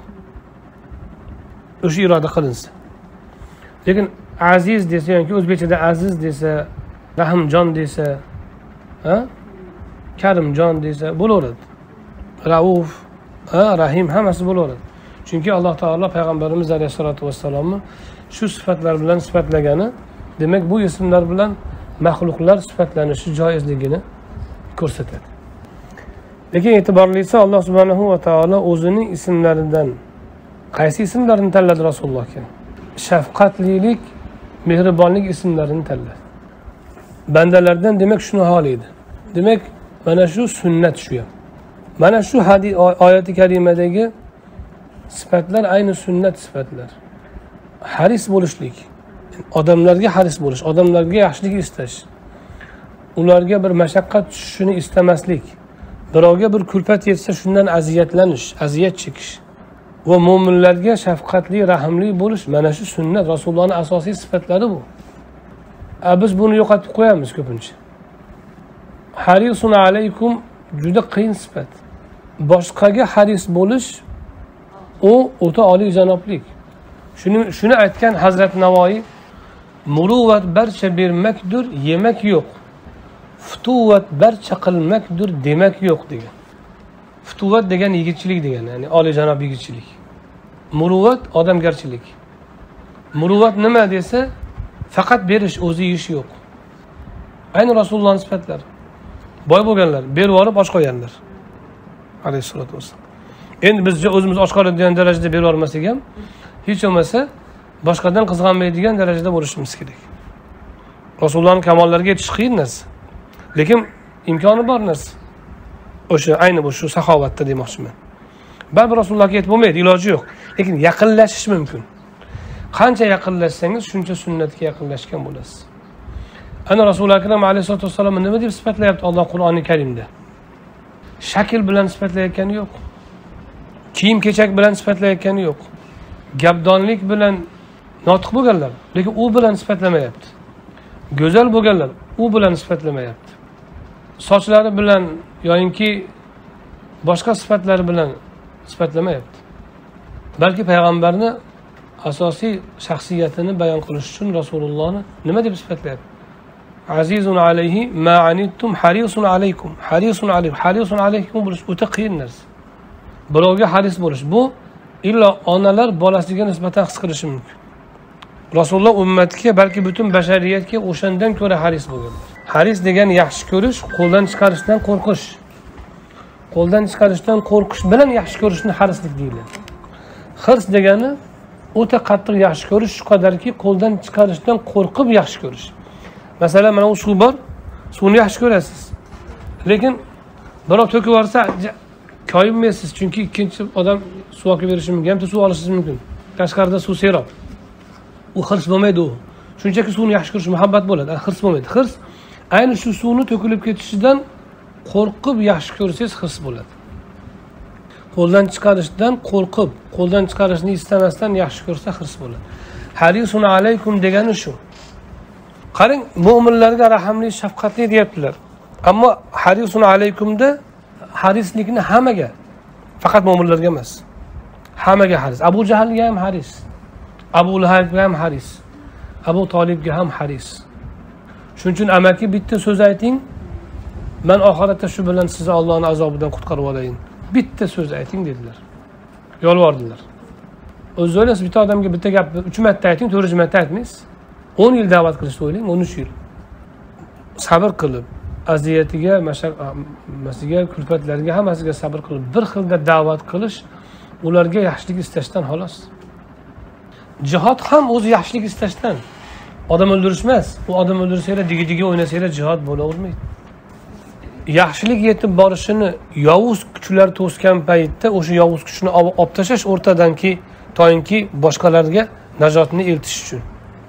O'sha iroda qilinsa. Lekin Aziz desa yoki o'zbekchada Aziz desa, Rahimjon desa, ha? Karimjon desa bo'laveradi. Rauf, ha, Rahim hammasi bo'laveradi. Chunki Alloh taolo payg'ambarimiz alayhisolatu vassalomni shu sifatlar bilan sifatlagani, demak bu ismlar bilan maxluqlar sifatlanishi joizligini ko'rsatadi. Lekin e'tiborlisi Alloh subhanahu va taolo o'zining ismlaridan qaysi ismlarni tanladi Rasulullohga? Shafqatlilik, mehribonlik ismlarini tanladi. Bandalardan demak shuni xohlaydi. Demak, mana shu sunnat shu ham. Mana shu hadis oyati karimadagi sifatlar ayni sunnat sifatlar. Haris bo'lishlik, odamlarga haris bo'lish, odamlarga yaxshilik istash, ularga bir mashaqqat tushishini istamaslik, birovga bir kulfat yetsa shundan aziyatlanish, aziyat chekish va mo'minlarga shafqatli, rahimli bo'lish, mana shu sunnat, Rasulullohning asosiy sifatlari bu. A biz buni yo'qotib qo'yamiz ko'pincha. Harisun alaykum juda qiyin sifat. Boshqaga haris bo'lish u o'ta oliy janoblik. Shuni shuni aytgan Hazrat Navoiy, muruvvat barcha bermakdir, yemak yo'q. Futuvat barcha qilmakdir, demak yo'q degan. Futuvat degan yigitchilik degani, ya'ni oliy janob yigitchilik. Muruvvat odamgarchilik. Muruvvat nima desa, faqat berish, o'zi yeyish yo'q. Ayni Rasulullohning sifatlari. Boy bo'lganlar, berib olib och qo'yganlar. Alayhisolatu vassalom. Endi biz o'zimiz och qoladigan darajada berib olmasak ham, hech bo'lmasa boshqadan qizg'anmaydigan darajada bo'lishimiz kerak. Rasulullohning kamollariga yetish qiyin narsa. Lekin imkoni bor narsa. O'sha ayni bu shu saxovatda demoqchiman. Baribir Rasulullohga yetib bo'lmaydi, iloji yo'q. Lekin yaqinlashish mumkin. Qancha yaqinlashsangiz, shuncha sunnatga yaqinlashgan bo'lasiz. Ana Rasululloh akram alayhisolatu vassalom nima deb sifatlayapti Alloh Qur'oni Karimda? Shakl bilan sifatlayotgani yo'q. Kiyim-kechak bilan sifatlayotgani yo'q. Gapdonlik bilan notiq bo'lganlar, lekin u bilan sifatlamayapti. Go'zal bo'lganlar, u bilan sifatlamayapti. Sochlari bilan yo'inki boshqa sifatlari bilan sifatlamayapti. Balki payg'ambarni asosiy shaxsiyatini bayon qilish uchun Rasulullohni nima deb sifatlayapti? Azizun alayhi ma anittum harisun alaykum. Harisun alaykum. Harisun alaykum bo'lish o'ta qiyin narsa. Birovga haris bo'lish bu illo onalar bolasiga nisbatan his qilishi mumkin. Rasululloh ummatiga, balki butun bashariyatga o'shandan ko'ra haris bo'lganlar. Haris degan yaxshi ko'rish, qo'ldan chiqarishdan qo'rqish. Qo'ldan chiqarishdan qo'rqish bilan yaxshi ko'rishni harislik deyiladi. Hirs degani o'ta qattiq yaxshi ko'rish, shu qadarki qo'ldan chiqarishdan qo'rqib yaxshi ko'rish. Masalan, mana bu suv bor, suvni yaxshi ko'rasiz. Lekin birov to'kib yuborsa, koyinmaysiz, chunki ikkinchi odam suv olib berishi mumkin, hamda suv olishingiz mumkin. Tashqarida suv serob. U hirs bo'lmaydi u. Shunchaki suvni yaxshi ko'rish muhabbat bo'ladi, hirs bo'lmaydi. Hirs ayni shu suvni to'kilib ketishidan qo'rqib yaxshi ko'rsangiz hirs bo'ladi. Qo'ldan chiqarishdan qo'rqib, qo'ldan chiqarishni istamasdan yaxshi ko'rsa hirs bo'ladi. Harisun alaykum degani shu. Qarang, mu'minlarga rahimli, shafqatli deyaptilar. Ammo harisun alaykumda harislikni hammaga, faqat mu'minlarga emas. Hammaga haris. Abu Jahlga ham haris. Abu Lahabga ham haris. Abu Talibga ham haris. Shuning uchun amaki bitta so'z ayting, men oxiratda shu bilan sizni Allohning azobidan qutqarib olayin. Bitta so'z ayting dedilar. Yolvordilar. O'zingiz bitta odamga bitta gap uch marta ayting, to'rt marta aytmaysiz. o'n yil da'vat qilishni o'ylang, o'n uch yil. Sabr qilib, aziyatiga, mashaqqatiga, kulfatlariga hammasiga sabr qilib, bir xilda da'vat qilish, ularga yaxshilik istashdan xolos. Jihad ham o'zi yaxshilik istashdan. Odam o'ldirish emas. U odam o'ldirsanglar, digi-digi o'ynasanglar jihad bo'la olmaydi. yaxshilik yetib borishini yovuz kuchlar to'sgan paytda o'sha yovuz kuchni olib tashlash o'rtadanki toyinki boshqalarga najotni eltish uchun.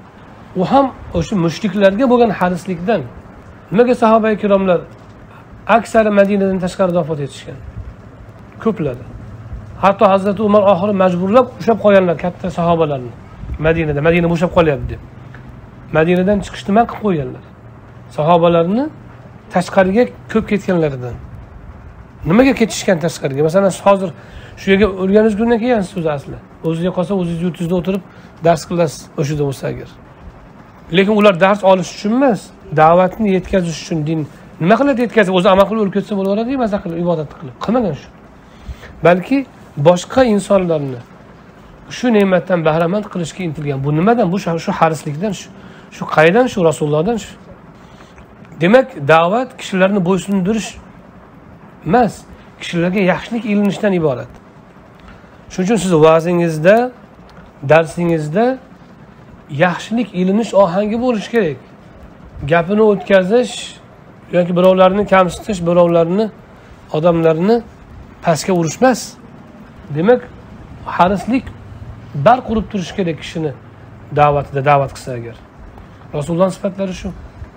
U ham o'sha mushriklarga bo'lgan harislikdan. Nimaga sahoba ikromlar aksari Madinadan tashqarida vafot etishgan? Ko'plari. Hatto Hazrat Umar oxiri majburlab ushlab qo'yganlar katta sahobalarni Madinada. Madina bo'shab qolyapti deb. Madinadan chiqishni man qilib qo'yganlar. Sahobalarni tashqariga ko'p ketganlaridan. Nimaga ketishgan tashqariga? Masalan, siz hozir shu yerga o'rganishgundan keyin siz asli. O'zingizga qolsa, o'zingiz yurtingizda o'tirib dars qilasiz o'shida bo'lsa agar. Lekin ular dars olish uchun emas, da'vatni yetkazish uchun din nima qiladi yetkazib, o'zi amal qilib o'lib ketsa bo'laveradi, maza qilib ibodat qilib. Qilmagan shu. Balki boshqa insonlarni shu ne'matdan bahramand qilishga intilgan. Bu nimadan? Bu shu harislikdan, shu shu qaydan, shu Rasulullohdan shu. Demak, da'vat kishilarni bo'ysundirish emas, kishilarga yaxshilik ilinishdan iborat. Shuning uchun siz va'zingizda, darsingizda yaxshilik ilinish ohangi bo'lishi kerak. Gapini o'tkazish yoki birovlarni kamsitish, birovlarni odamlarni pastga urish emas. Demak, harislik barq urib turish kerak kishini da'vatida, da'vat qilsa agar. Rasululloh sifatlari shu.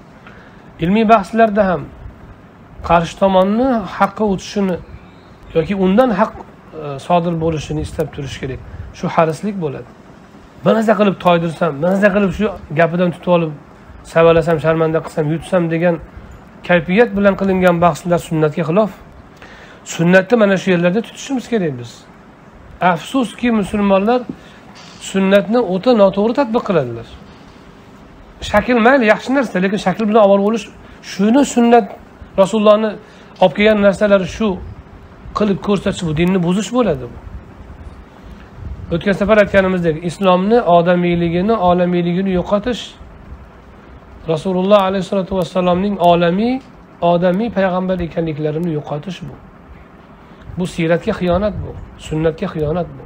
Ilmiy bahslarda ham qarshi tomonni haqqa o'tishini yoki undan haq sodir bo'lishini istab turish kerak. Shu harislik bo'ladi. Bir narsa qilib toydirsam, bir narsa qilib shu gapidan tutib olib, savalasam, sharmanda qilsam, yutsam degan kayfiyat bilan qilingan bahslar sunnatga xilof. Sunnatni mana shu yerlarda tutishimiz kerak biz. Afsuski musulmonlar sunnatni o'ta noto'g'ri tatbiq qiladilar. Shakl mayli yaxshi narsa, lekin shakl bilan ovora bo'lish, shuni sunnat Rasulullohni olib kelgan narsalari shu qilib ko'rsatish, bu dinni buzish bo'ladi bu. O'tgan safar aytganimizdek, islomni odamiyligini, olamiyligini yo'qotish Rasululloh alayhisolatu vassalomning olamiy, odamiy payg'ambar ekanliklarini yo'qotish bu. Bu siyratga xiyonat bu, sunnatga xiyonat bu.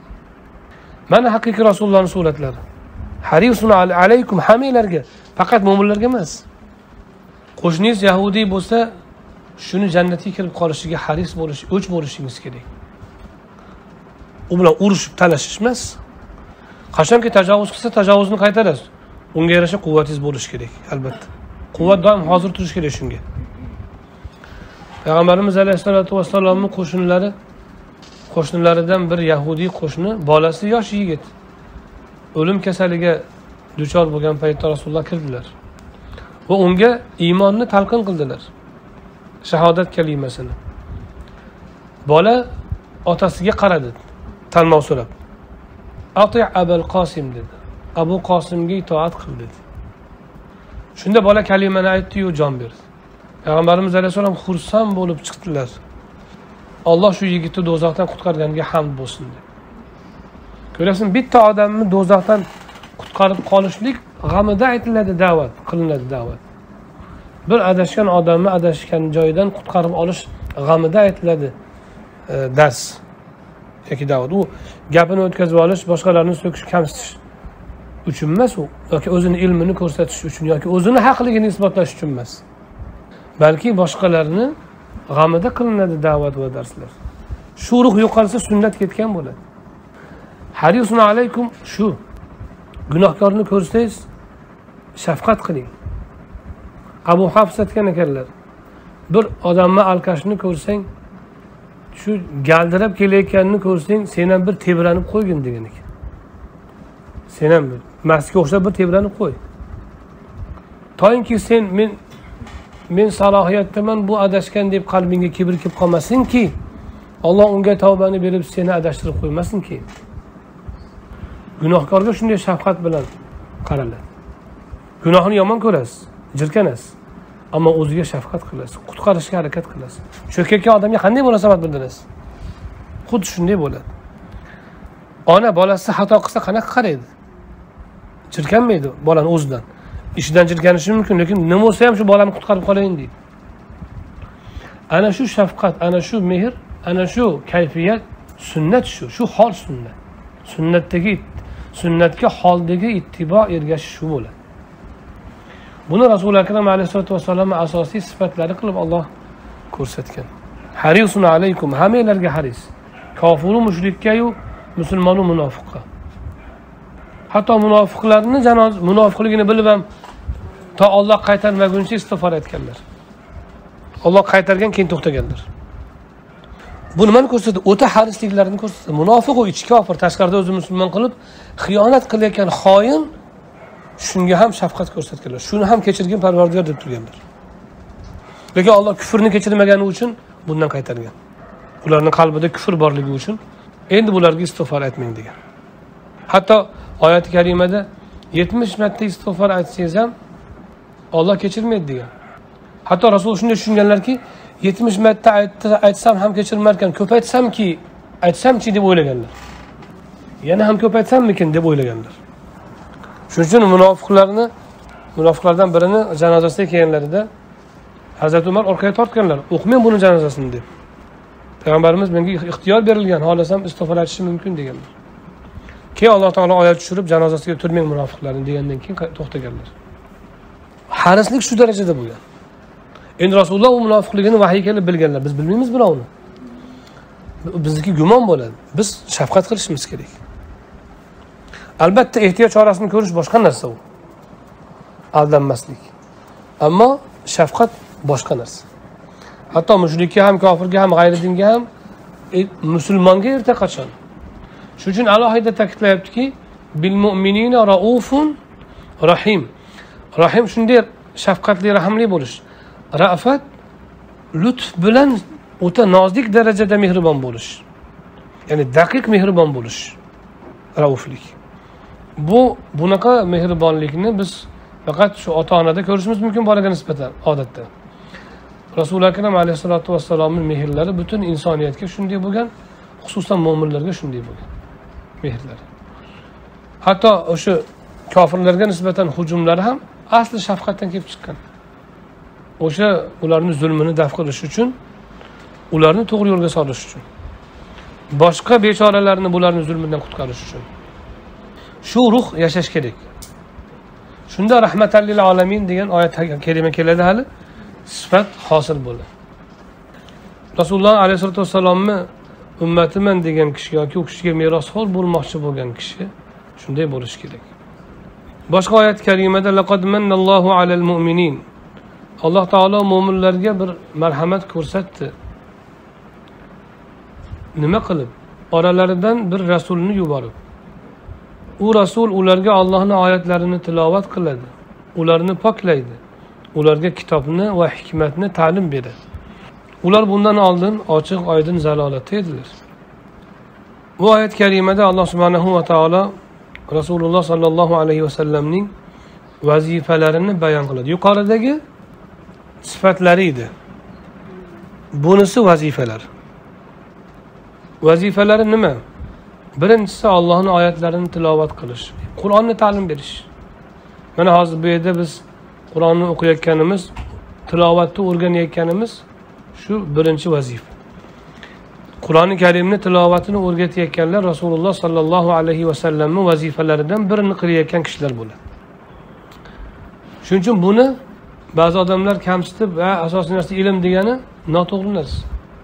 Mana haqiqiy Rasulullohning suratlari. Harisun alaykum hamilarga, faqat mo'minlarga emas. Qo'shningiz yahudiy bo'lsa, shuni jannatga kirib qolishiga haris bo'lish, o'ch bo'lishingiz kerak. U bilan urushib talashish emas. Qachonki tajovuz qilsa, tajovuzni qaytarasiz. Unga yarasha quvvatingiz bo'lishi kerak, albatta. Quvvat doim hozir turish kerak shunga. Payg'ambarimiz alayhisolatu vassalomning qo'shinlari, qo'shnilaridan bir yahudiy qo'shni, bolasi yosh yigit o'lim kasaliga duchor bo'lgan paytda Rasululloh kirdilar. Va unga iymonni talqin qildilar. Shahodat kalimasini. Bola otasiga qaradi, talmoq so'rab. Ati Abul Qosim dedi. Abu Qosimga itoat qil dedi. Shunda bola kalimani aytdi-yu jon berdi. Payg'ambarimiz alayhisalom xursand bo'lib chiqdilar. Alloh shu yigitni do'zaxdan qutqarganiga hamd bo'lsin dedi. Ko'rasin, bitta odamni do'zaxdan qutqarib qolishlik g'amida aytiladi da'vat, qilinadi da'vat. Bir adashgan odamni adashgan joyidan qutqarib olish g'amida aytiladi e, dars yoki da'vat. U gapini o'tkazib olish, boshqalarni so'kish, kamsitish uchun emas u, yoki o'zini ilmini ko'rsatish uchun yoki o'zini haqligini isbotlash uchun emas. Balki boshqalarni g'amida qilinadi da'vat va darslar. Shu ruh yo'qolsa sunnat ketgan bo'ladi. Harisun alaykum shu. Gunohkorni ko'rsangiz shafqat qiling. Abu Hafs aytgan ekanlar. Bir odamni alkashni ko'rsang, shu galdirab kelayotganini ko'rsang, sen ham bir tebranib qo'ygin degan ekan. Sen ham bir masga o'xshab bir tebranib qo'y. To'yinki sen men men salohiyatdaman, bu adashgan deb qalbingga kibr kelib qolmasinki, Alloh unga tavbani berib seni adashtirib qo'ymasinki. Gunohkorga shunday shafqat bilan qaraladi. Gunohini yomon ko'rasiz, jirkanasiz, ammo o'ziga shafqat qilasiz, qutqarishga harakat qilasiz. Cho'kayotgan odamga qanday munosabat bildirasiz? Xuddi shunday bo'ladi. Ona bolasi xato qilsa qanaqa qaraydi? Jirkanmaydi bolani o'zidan. Ishidan jirkanishi mumkin, lekin nima bo'lsa ham shu bolani qutqarib qolayin deydi. Ana shu shafqat, ana shu mehr, ana shu kayfiyat sunnat shu, shu hol sunnat. Sunnatdagi sunnatga holdagi ittibo ergashish shu bo'ladi. Buni Rasul akram alayhisolatu vasallam asosiy sifatlari qilib Alloh ko'rsatgan. Harisun alaykum, hammalarga haris. Kofiru mushrikka-yu, musulmonu munofiqqa. Hatto munofiqlarning janoz munofiqligini bilib ham to Alloh qaytarmaguncha istig'for etganlar. Alloh qaytargan keyin to'xtaganlar. Bu nimani ko'rsatadi? O'ta harisliklarini ko'rsatadi. Munofiq u ichki kofir, tashqarida o'zi musulmon qilib xiyonat qilayotgan xoin shunga ham shafqat ko'rsatganlar. Shuni ham kechirgan Parvardigor deb turganlar. Lekin Alloh kufrni kechirmagani uchun bundan qaytargan. Ularning qalbida kufr borligi uchun endi bularga istig'for aytmang degan. Hatto oyat-i karimada yetmish marta istig'for aytsangiz ham Alloh kechirmaydi degan. Hatto Rasul shunday tushunganlarki, yetmish marta aytsam ham kechirmar ekan, ko'paytsamki, aytsamchi deb o'ylaganlar. Yana ham ko'paytsammikin deb o'ylaganlar. Shuning uchun munofiqlarni, munofiqlardan birini janozasiga kelganlarida Hazrat Umar orqaga tortganlar. O'qimang buni janozasini deb. Payg'ambarimiz menga ixtiyor berilgan, xohlasam istig'for aytishim mumkin deganlar. Keyin Alloh taolo oyat tushirib janozasiga turmang munofiqlarni degandan keyin to'xtaganlar. Harislik shu darajada bo'lgan. Endi Rasululloh u munofiqligini vahiy kelib bilganlar. Biz bilmaymiz birovni. Bizniki gumon bo'ladi. Biz shafqat qilishimiz kerak. Albatta ehtiyot chorasini ko'rish boshqa narsa u. Aldanmaslik. Ammo shafqat boshqa narsa. Hatto mushrikka ham, kofirga ham, g'ayridinga ham, e, musulmonga erta qachon. Shuning uchun alohida ta'kidlayaptiki, bil mu'minina raufun rahim. Rahim shunday shafqatli, rahimli bo'lish. Ra'fat lutf bilan o'ta nozik darajada mehribon bo'lish. Ya'ni daqiq mehribon bo'lish. Rauflik. Bu bunaqa mehribonlikni biz faqat shu ota-onada ko'rishimiz mumkin bolaga nisbatan odatda. Rasululloh akram alayhisolatu vassalomning mehrlari butun insoniyatga shunday bo'lgan, xususan mu'minlarga shunday bo'lgan. Mehrlari. Hatto o'sha kofirlarga nisbatan hujumlari ham asli shafqatdan kelib chiqqan. O'sha ularning zulmini daf qilish uchun, ularni to'g'ri yo'lga solish uchun. Boshqa bechoralarni bularning zulmidan qutqarish uchun. Shu ruh yashash kerak. Shunda rahmatan lil alamin degan oyat kelima keladi hali sifat hosil bo'ladi. Rasululloh alayhisolatu vassalomni ummatiman degan kishi yoki u kishiga merosxo'r bo'lmoqchi bo'lgan kishi shunday bo'lish kerak. Boshqa oyat karimada laqad manallohu alal mu'minin. Alloh taolo mu'minlarga bir marhamat ko'rsatdi. Nima qilib? Oralaridan bir rasulni yuborib. U rasul ularga Allohning oyatlarini tilovat qiladi, ularni poklaydi, ularga kitobni va hikmatni ta'lim beradi. Ular bundan oldin ochiq oydin zalolatda edilar. Bu oyat karimada Alloh subhanahu va taolo Rasululloh sallallohu alayhi va sallamning vazifalarini bayon qiladi. Yuqoridagi sifatlari edi. Bunisi vazifalar. Vazifalari nima? Birinchisi Allohning oyatlarini tilovat qilish, Qur'onni ta'lim berish. Mana hozir bu yerda biz Qur'onni o'qiyotganimiz, tilovatni o'rganayotganimiz shu birinchi vazifa. Qur'oni Karimni tilovatini o'rgatayotganlar Rasululloh sallallohu alayhi va sallamning vazifalaridan birini qilayotgan kishilar bo'ladi. Shuning uchun buni ba'zi odamlar kamsitib, va asosiy narsa ilm degani noto'g'ri narsa.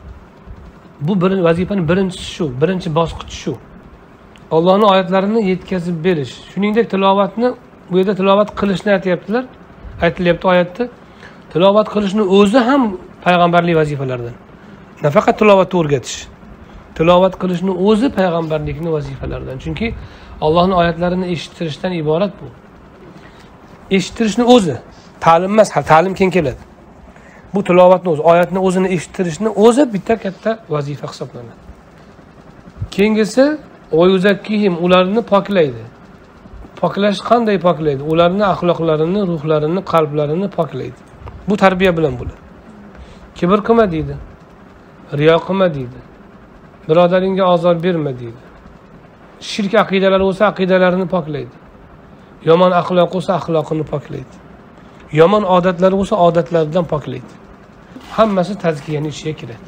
Bu bir vazifaning birinchisi shu, birinchi bosqichi shu. Allohning oyatlarini yetkazib berish. Shuningdek tilovatni, bu yerda tilovat qilishni aytayaptilar. Aytilyapti oyatda. Tilovat qilishni o'zi ham payg'ambarlik vazifalardan. Nafaqat tilovatni o'rgatish. Tilovat qilishni o'zi payg'ambarlikning vazifalaridan. Chunki Allohning oyatlarini eshittirishdan iborat bu. Eshittirishni o'zi, ta'lim emas, ta'lim keyin keladi. Bu tilovatni o'zi, oyatni o'zini eshittirishni o'zi bitta katta vazifa hisoblanadi. Keyingisi va yuzakkihim, ularni poklaydi. Poklash qanday poklaydi? Ularning axloqlarini, ruhlarini, qalblarini poklaydi. Bu tarbiya bilan bo'ladi. Kibr qilma deydi. Riyo qilma deydi. Birodaringga ozor berma deydi. Shirk aqidalari bo'lsa, aqidalarini poklaydi. Yomon axloq bo'lsa, axloqini poklaydi. Yomon odatlar bo'lsa, odatlaridan poklaydi. Hammasi tazkiyaning ichiga kiradi.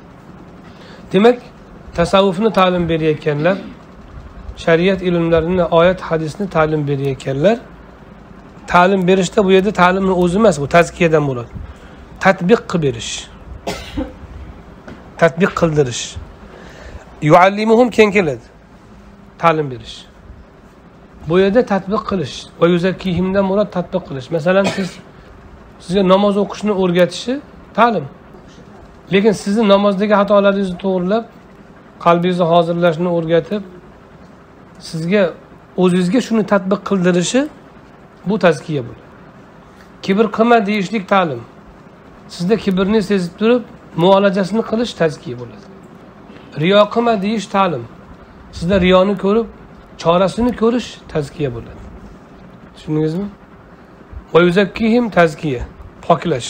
Demak, tasavvufni ta'lim berayotganlar, shariat ilmlarini, oyat, hadisni ta'lim berayotganlar, ta'lim berishda bu yerda ta'limni o'zi emas, bu tazkiyadan bo'ladi. Tatbiq qilib berish. tatbiq qildirish. Yuallimuhum keng keladi. Ta'lim berish. Bu yerda tatbiq qilish va yuzakkihimdan murod tatbiq qilish. Masalan, siz sizga namoz o'qishni o'rgatishi ta'lim. Lekin sizni namozdagi xatolaringizni to'g'rilab, qalbingizni hozirlashni o'rgatib, sizga o'zingizga shuni tatbiq qildirishi bu tazkiya bo'ladi. Kibr qilma deyishlik ta'lim. Sizda kibrni sezib turib, muolajasini qilish tazkiya bo'ladi. Riyo qilma deyish ta'lim. Sizda riyoni ko'rib, chorasini ko'rish tazkiya bo'ladi. Tushundingizmi? Va yuzakkihim tazkiya, poklash.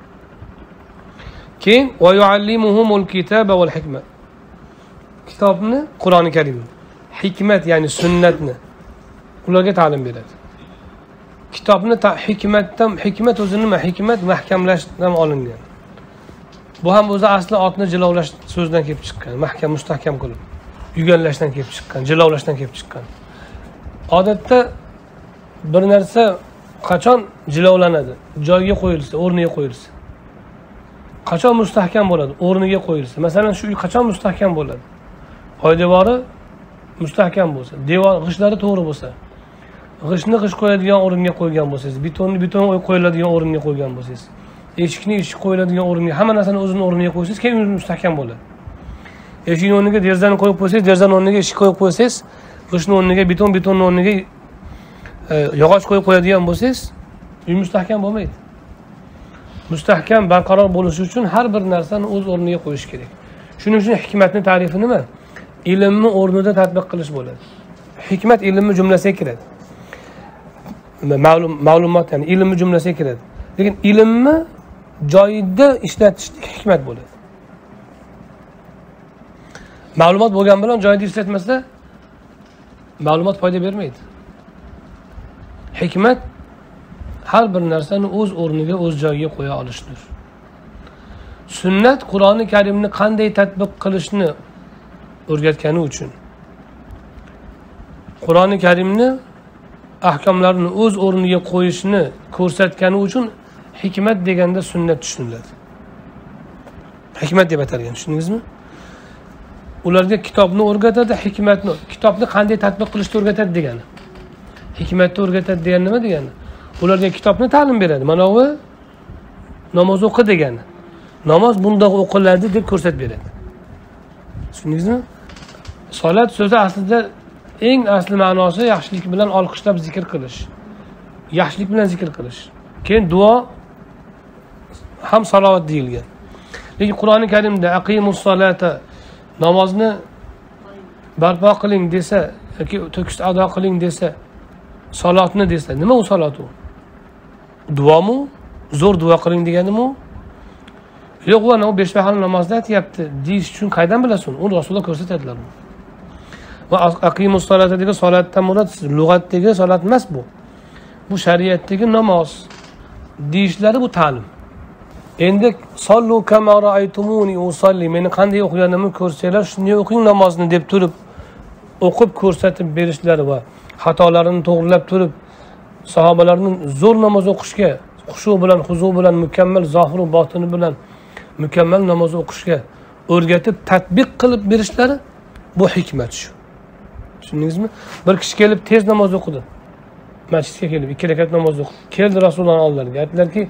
Keyin va yuallimuhumul kitaba val hikma. Kitobni, Qur'oni Karim, hikmat ya'ni sunnatni ularga ta'lim beradi. Kitobni hikmatdan, hikmat o'zi nima? Hikmat mahkamlashdan olingan. Bu ham o'zi asli otni jilovlash so'zdan kelib chiqqan, mahkam, mustahkam qilib, yuganlashdan kelib chiqqan, jilovlashdan kelib chiqqan. Odatda bir narsa qachon jilovlanadi? Joyiga qo'yilsa, o'rniga qo'yilsa. Qachon mustahkam bo'ladi? O'rniga qo'yilsa. Masalan, shu uy qachon mustahkam bo'ladi? Poydevori mustahkam bo'lsa, devor g'ishlari to'g'ri bo'lsa, g'ishni g'ish qo'yadigan o'ringa qo'ygan bo'lsangiz, betonni beton qo'yiladigan o'ringa qo'ygan bo'lsangiz, eshikni eshik qo'yiladigan o'ringa, hamma narsani o'zini o'rniga qo'ysangiz, keyin uy mustahkam bo'ladi. Eshikning o'rniga derazani qo'yib qo'ysangiz, derazani o'rniga eshik qo'yib qo'ysangiz, g'ishni o'rniga beton, betonni o'rniga yog'och qo'yib qo'yadigan bo'lsangiz, uy mustahkam bo'lmaydi. Mustahkam, barqaror bo'lishi uchun har bir narsani o'z o'rniga qo'yish kerak. Shuning uchun hikmatning ta'rifi nima? Ilmni o'rnida tatbiq qilish bo'ladi. Hikmat ilmni jumlasiga kiradi. Ma'lum ma'lumot ya'ni ilmni jumlasiga kiradi. Lekin ilmni joyida ishlatish hikmat bo'ladi. Ma'lumot bo'lgan bilan joyida ishlatmasa ma'lumot foyda bermaydi. Hikmat har bir narsani o'z o'rniga, o'z joyiga qo'ya olishdir. Sunnat Qur'oni Karimni qanday tatbiq qilishni o'rgatgani uchun. Qur'oni Karimni ahkomlarini o'z o'rniga qo'yishni ko'rsatgani uchun hikmat deganda sunnat tushuniladi. Hikmat deb atalgan, tushundingizmi? Ularga kitobni o'rgatadi, hikmatni, kitobni qanday tatbiq qilishni o'rgatadi degani. Hikmatni o'rgatadi degani nima degani? Ularga kitobni ta'lim beradi. Mana bu namoz o'qi degani. Namoz bundoq o'qiladi deb ko'rsatib beradi. Tushundingizmi? Salat so'zi aslida eng asli ma'nosi yaxshilik bilan olqishlab zikr qilish. Yaxshilik bilan zikr qilish. Keyin duo ham salovat deyilgan. Lekin Qur'oni Karimda aqimus salata, namozni barpo qiling desa yoki to'kis ado qiling desa, salotni desa, nima u salot u? Duomi? Zo'r duo qiling deganimi? Yo'q, u ana besh vaqt namozda aytayapti deyish uchun qaydan bilasan? Uni Rasululloh ko'rsatadilar. Va aqimus salata degan salatdan murod lug'atdagi salat emas bu. Bu shariatdagi namoz deyishlari bu ta'lim. Endi sollu kama ra'aytumuni usalli, meni qanday o'qiganimni ko'rsanglar, shunday o'qing namozni deb turib o'qib ko'rsatib berishlari va xatolarini to'g'rilab turib sahobalarning zo'r namoz o'qishga, xushu bilan, huzu bilan, mukammal zohir va botini bilan mukammal namoz o'qishga o'rgatib tatbiq qilib berishlari bu hikmat shu. Tushundingizmi? Bir kishi kelib tez namoz o'qidi. Masjidga kelib ikki rakat namoz o'qidi. Keldi Rasululloh oldilariga, aytdilarki,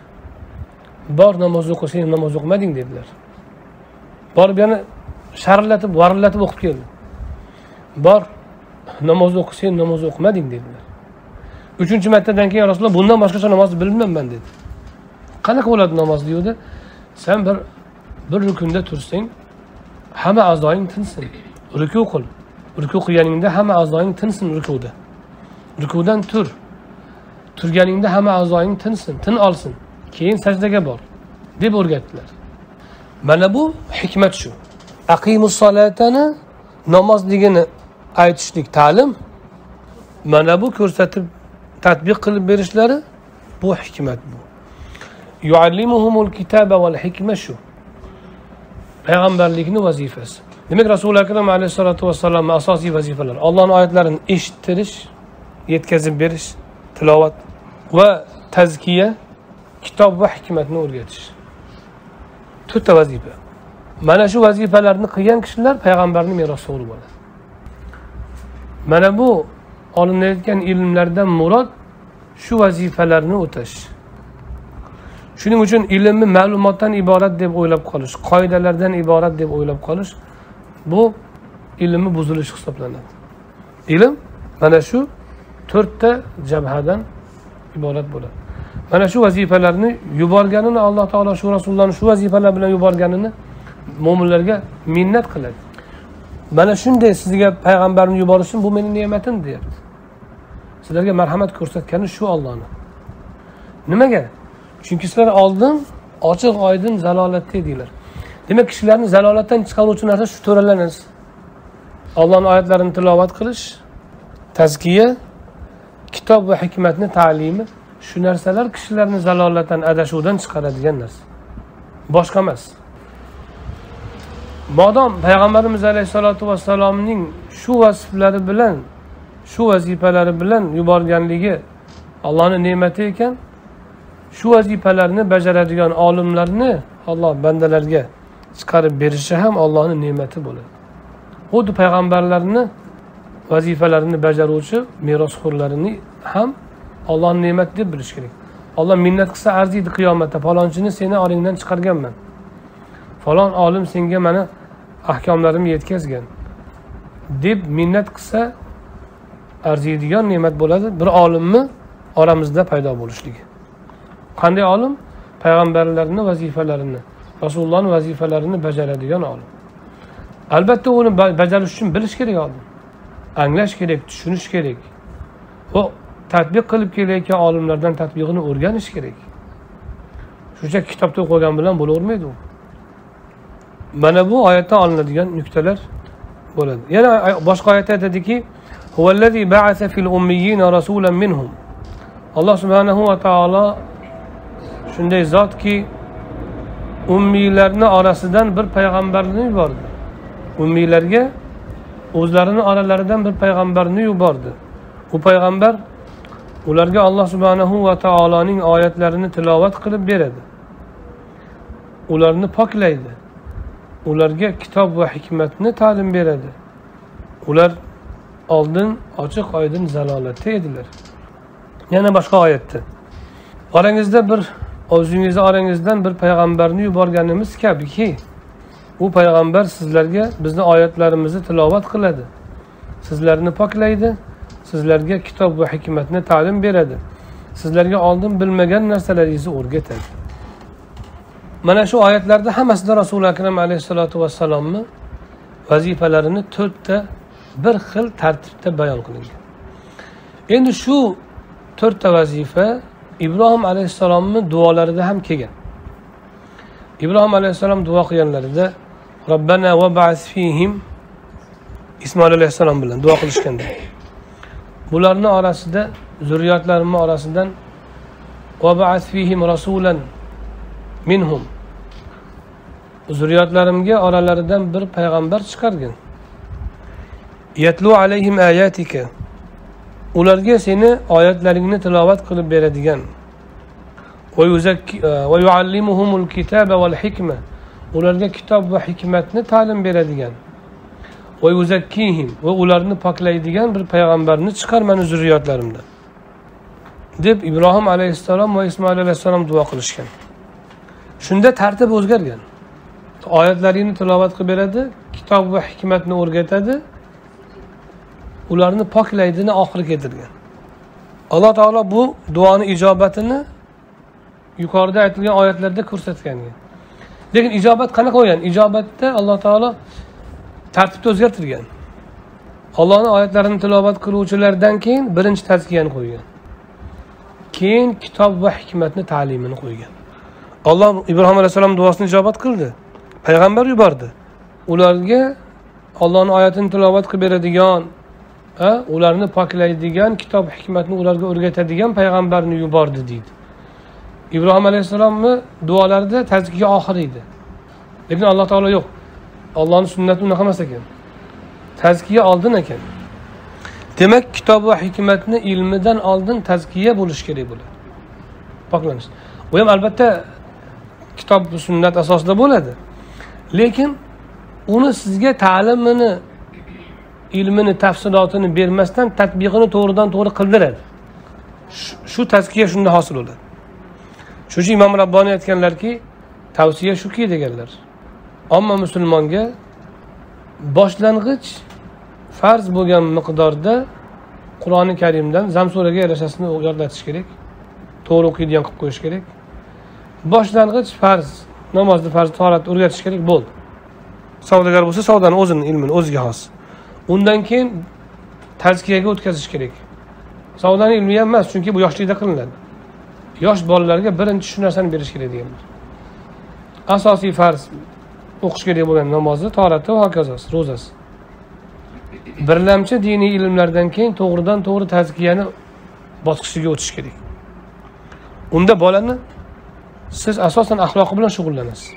bor namoz o'qisang namoz o'qimading dedilar. Borib yana sharillatib, varillatib o'qib keldi. Bor namoz o'qisang namoz o'qimading dedilar. Uchinchi martadan keyin Rasululloh bundan boshqacha namozni bilmayman dedi. Qanaqa bo'ladi namoz deydi? Sen bir bir rukunda tursang, hamma a'zoing tinsin. Ruku qil. Ruku qilganingda hamma a'zoing tinsin rukuda. Rukudan tur. Turganingda hamma a'zoing tinsin, tin olsin. Keyin sajdaga bor deb o'rgatdilar. Mana bu hikmat shu. Aqimus solatani namozligini aytishlik ta'lim. Mana bu ko'rsatib tatbiq qilib berishlari bu hikmat bu. Yuallimuhumul kitaba val hikma shu. Payg'ambarlikning vazifasi. Demak, Rasululloh akram alayhisolatu vassalomning asosiy vazifalari Allohning oyatlarini eshitish, yetkazib berish, tilovat va tazkiya, kitob va hikmatni o'rgatish. To'rtta vazifa. Mana shu vazifalarni qilgan kishilar payg'ambarning merosxo'ri bo'ladi. Mana bu olinayotgan ilmlardan murod shu vazifalarni o'tash. Shuning uchun ilmni ma'lumotdan iborat deb o'ylab qolish, qoidalardan iborat deb o'ylab qolish bu ilmni buzilish hisoblanadi. Ilm mana shu to'rtta jabhadan iborat bo'ladi. Mana shu vazifalarni yuborganini Alloh taolo shu rasullarni shu vazifalar bilan yuborganini mo'minlarga minnat qiladi. Mana shunday sizga payg'ambarni yuborishim bu mening ne'matim deyapti. Sizlarga marhamat ko'rsatgani shu Allohning. Nimaga? Chunki sizlar oldin ochiq oydin zalolatda edinglar. Demak, kishilarni zalolatdan chiqaruvchi narsa shu to'ralarimiz. Allohning oyatlarini tilovat qilish, tazkiya, kitob va hikmatni ta'limi, shu narsalar kishilarni zalolatdan, adashuvdan chiqaradigan narsa. Boshqa emas. Modam payg'ambarimiz alayhisolatu vassalomning shu vasflari bilan, shu vazifalari bilan yuborganligi Allohning ne'mati ekan, shu vazifalarni bajaradigan olimlarni Alloh bandalarga chiqarib berishi ham Allohning ne'mati bo'ladi. Xuddi payg'ambarlarni vazifalarini bajaruvchi merosxo'rlarini ham Allohning ne'mati deb bilish kerak. Alloh minnat qilsa arziydi qiyomatda, falonchini seni oringdan chiqarganman. Falon olim senga mana ahkomlarimni yetkazgan deb minnat qilsa arziydigan ne'mat bo'ladi bir olimni oramizda paydo bo'lishligi. Qanday olim? Payg'ambarlarning vazifalarini, Rasulullohning vazifalarini bajaradigan olim. Albatta uni bajarish uchun bilish kerak olim. Anglash kerak, tushunish kerak. Va tatbiq qilib kelayotgan olimlardan tatbiqini o'rganish kerak. Shuncha kitobda o'qigan bilan bo'lavermaydi u. Mana bu oyatdan olinadigan nuqtalar bo'ladi. Yana boshqa oyatda aytadiki: "Huvallazi ba'atha fil ummiyina rasulan minhum." Alloh subhanahu va taolo shunday zotki, ummiylarning orasidan bir payg'ambarni yubordi. Ummiylarga o'zlarining oralaridan bir payg'ambarni yubordi. U payg'ambar ularga Alloh subhanahu va taoloning oyatlarini tilovat qilib beradi. Ularni poklaydi. Ularga kitob va hikmatni ta'lim beradi. Ular oldin ochiq oydin zalolatda edilar. Yana boshqa oyatda orangizda bir o'zingizning orangizdan bir payg'ambarni yuborganimiz kabiki, u payg'ambar sizlarga bizning oyatlarimizni tilovat qiladi. Sizlarni poklaydi, sizlarga kitob va hikmatni ta'lim beradi. Sizlarga oldin bilmagan narsalaringizni o'rgatadi. Mana shu oyatlarda hammasida Rasul akram alayhisolatu vassalomni vazifalarini to'rtta bir xil tartibda bayon qilingan. Endi shu to'rtta vazifa Ibrohim alayhissalomning duolarida ham kelgan. Ibrohim alayhissalom duo qilganlarida Robbana va ba'as fihim Ismoil alayhissalom bilan duo qilishganda bularning orasida zurriyotlarimning orasidan va ba'as fihim rasulan minhum zurriyotlarimga oralaridan bir payg'ambar chiqargin. Yatlu alayhim ayatika ularga seni oyatlaringni tilovat qilib beradigan. Va yuzakki va yuallimuhumul kitaba val hikma ularga kitob va hikmatni ta'lim beradigan. Va yuzakkihim va ularni poklaydigan bir payg'ambarni chiqar meni zurriyotlarimdan deb Ibrohim alayhissalom va Ismoil alayhissalom duo qilishgan. Shunda tartib o'zgargan. Oyatlarini tilovat qilib beradi, kitob va hikmatni o'rgatadi, ularni poklaydini oxiri keltirgan. Alloh taolo bu duoni ijobatini yuqorida aytilgan oyatlarda ko'rsatgan. Lekin ijobat qanaqa bo'lgan? Ijobatda Alloh taolo tartibni o'zgartirgan. Allohning oyatlarini tilovat qiluvchilardan keyin birinchi tazkiyani qo'ygan. Keyin kitob va hikmatni ta'limini qo'ygan. Alloh Ibrohim alayhisalom duosini ijobat qildi. Payg'ambar yubordi. Ularga Allohning oyatini tilovat qilib beradigan, ha, ularni poklaydigan, kitob hikmatni ularga o'rgatadigan payg'ambarni yubordi deydi. Ibrohim alayhisalomning duolarida tazkiya oxir edi. Lekin Alloh taolo yo'q. Allohning sunnati unaqa emas ekan. Tazkiya oldin ekan. Demak, kitob va hikmatni ilmidan oldin tazkiya bo'lish kerak bo'ladi. Poklanish. Bu ham albatta kitob va sunnat asosida bo'ladi. lekin uni sizga ta'limini, ilmini, tafsilotini bermasdan tatbiqini to'g'ridan to'g'ri qildiradi. Shu tazkiya shunda hosil bo'ladi. Shuning Imom Rabboniy aytganlarki, tavsiya shuki deganlar. Ammo musulmonga boshlang'ich farz bo'lgan miqdorda Qur'oni Karimdan zamsuraga yarashasini o'rgatish kerak. To'g'ri o'qiydigan qilib qo'yish kerak. Boshlang'ich farz, namozni farz tahoratni o'rgatish kerak bo'ldi. Savdogar bo'lsa, savdoni o'zini ilmini o'ziga xos. Undan keyin tazkiyaga o'tkazish kerak. Savdoni ilmi ham emas, chunki bu yoshlikda qilinadi. Yosh bolalarga birinchi shu narsani berish kerak deganlar. Asosiy farz o'qish kerak bo'lgan namozni, tahoratni va hokazosi, ro'zasi. Birlamchi diniy ilmlardan keyin to'g'ridan to'g'ri tazkiyani bosqichiga o'tish kerak. Unda bolani siz asosan axloqi bilan shug'ullanasiz.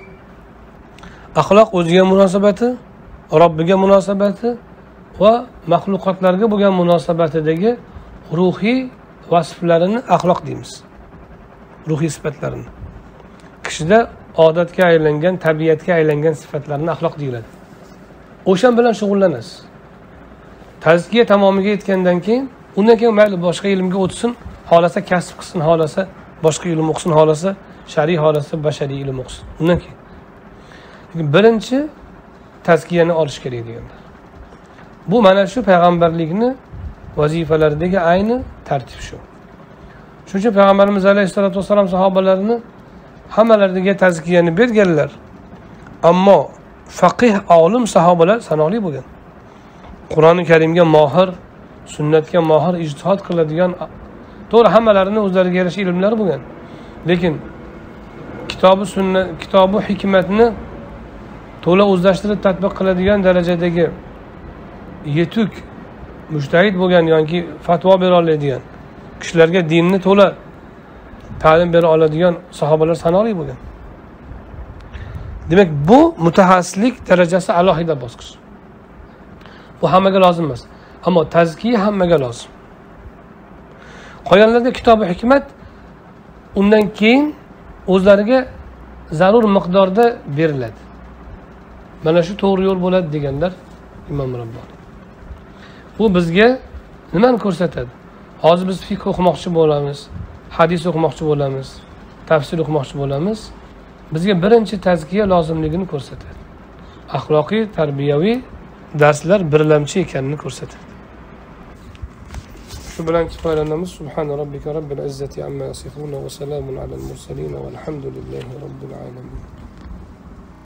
Axloq o'ziga munosabati, Robbiga munosabati va mahluqotlarga bo'lgan munosabatidagi ruhiy vasflarini axloq deymiz. Ruhiy sifatlarini. Kishida odatga aylangan, tabiatga aylangan sifatlarni axloq deyiladi. O'shan bilan shug'ullanasiz. Tazkiya tamomiga yetgandan keyin, undan keyin mayli boshqa ilmga o'tsin, xolasa kasb qilsin, xolasa boshqa ilm o'qisin, xolasa shariy, xolasa bashariy ilm o'qisin. Undan keyin birinchi tazkiyani olish kerak deganlar. Bu mana shu payg'ambarlikni vazifalaridagi ayni tartib shu. Shuning uchun payg'ambarimiz alayhisolatu vasallam sahobalarini hammalariga tazkiyani berganlar. Ammo faqih, olim sahobalar sanoqli bo'lgan. Qur'oni Karimga mohir, sunnatga mohir, ijtihod qiladigan, to'g'ri hammalarini o'zlariga yarasha ilmlari bo'lgan. Lekin kitobi sunnat, kitobi hikmatni to'la o'zlashtirib tatbiq qiladigan darajadagi yetuk mujtahid bo'lgan yoki fatvo bera oladigan kishilarga dinni to'la ta'lim bera oladigan sahobalar sanoqli bo'lgan. Demak, bu mutaxassislik darajasi alohida bosqich. Bu hammaga lozim emas, ammo tazkiya hammaga lozim. Qolganlarga kitobi hikmat undan keyin o'zlariga zarur miqdorda beriladi. Mana shu to'g'ri yo'l bo'ladi deganlar Imom Rabboniy. Bu bizga nimani ko'rsatadi? Hozir biz fiqh o'qimoqchi bo'lamiz, hadis o'qimoqchi bo'lamiz, tafsir o'qimoqchi bo'lamiz. Bizga birinchi tazkiya lozimligini ko'rsatadi. Axloqiy, tarbiyaviy darslar birlamchi ekanini ko'rsatadi. Shu bilan kifoyalanamiz. Subhana robbika robbil izzati amma yasifun va salamun alal mursalin valhamdulillahi robbil alamin.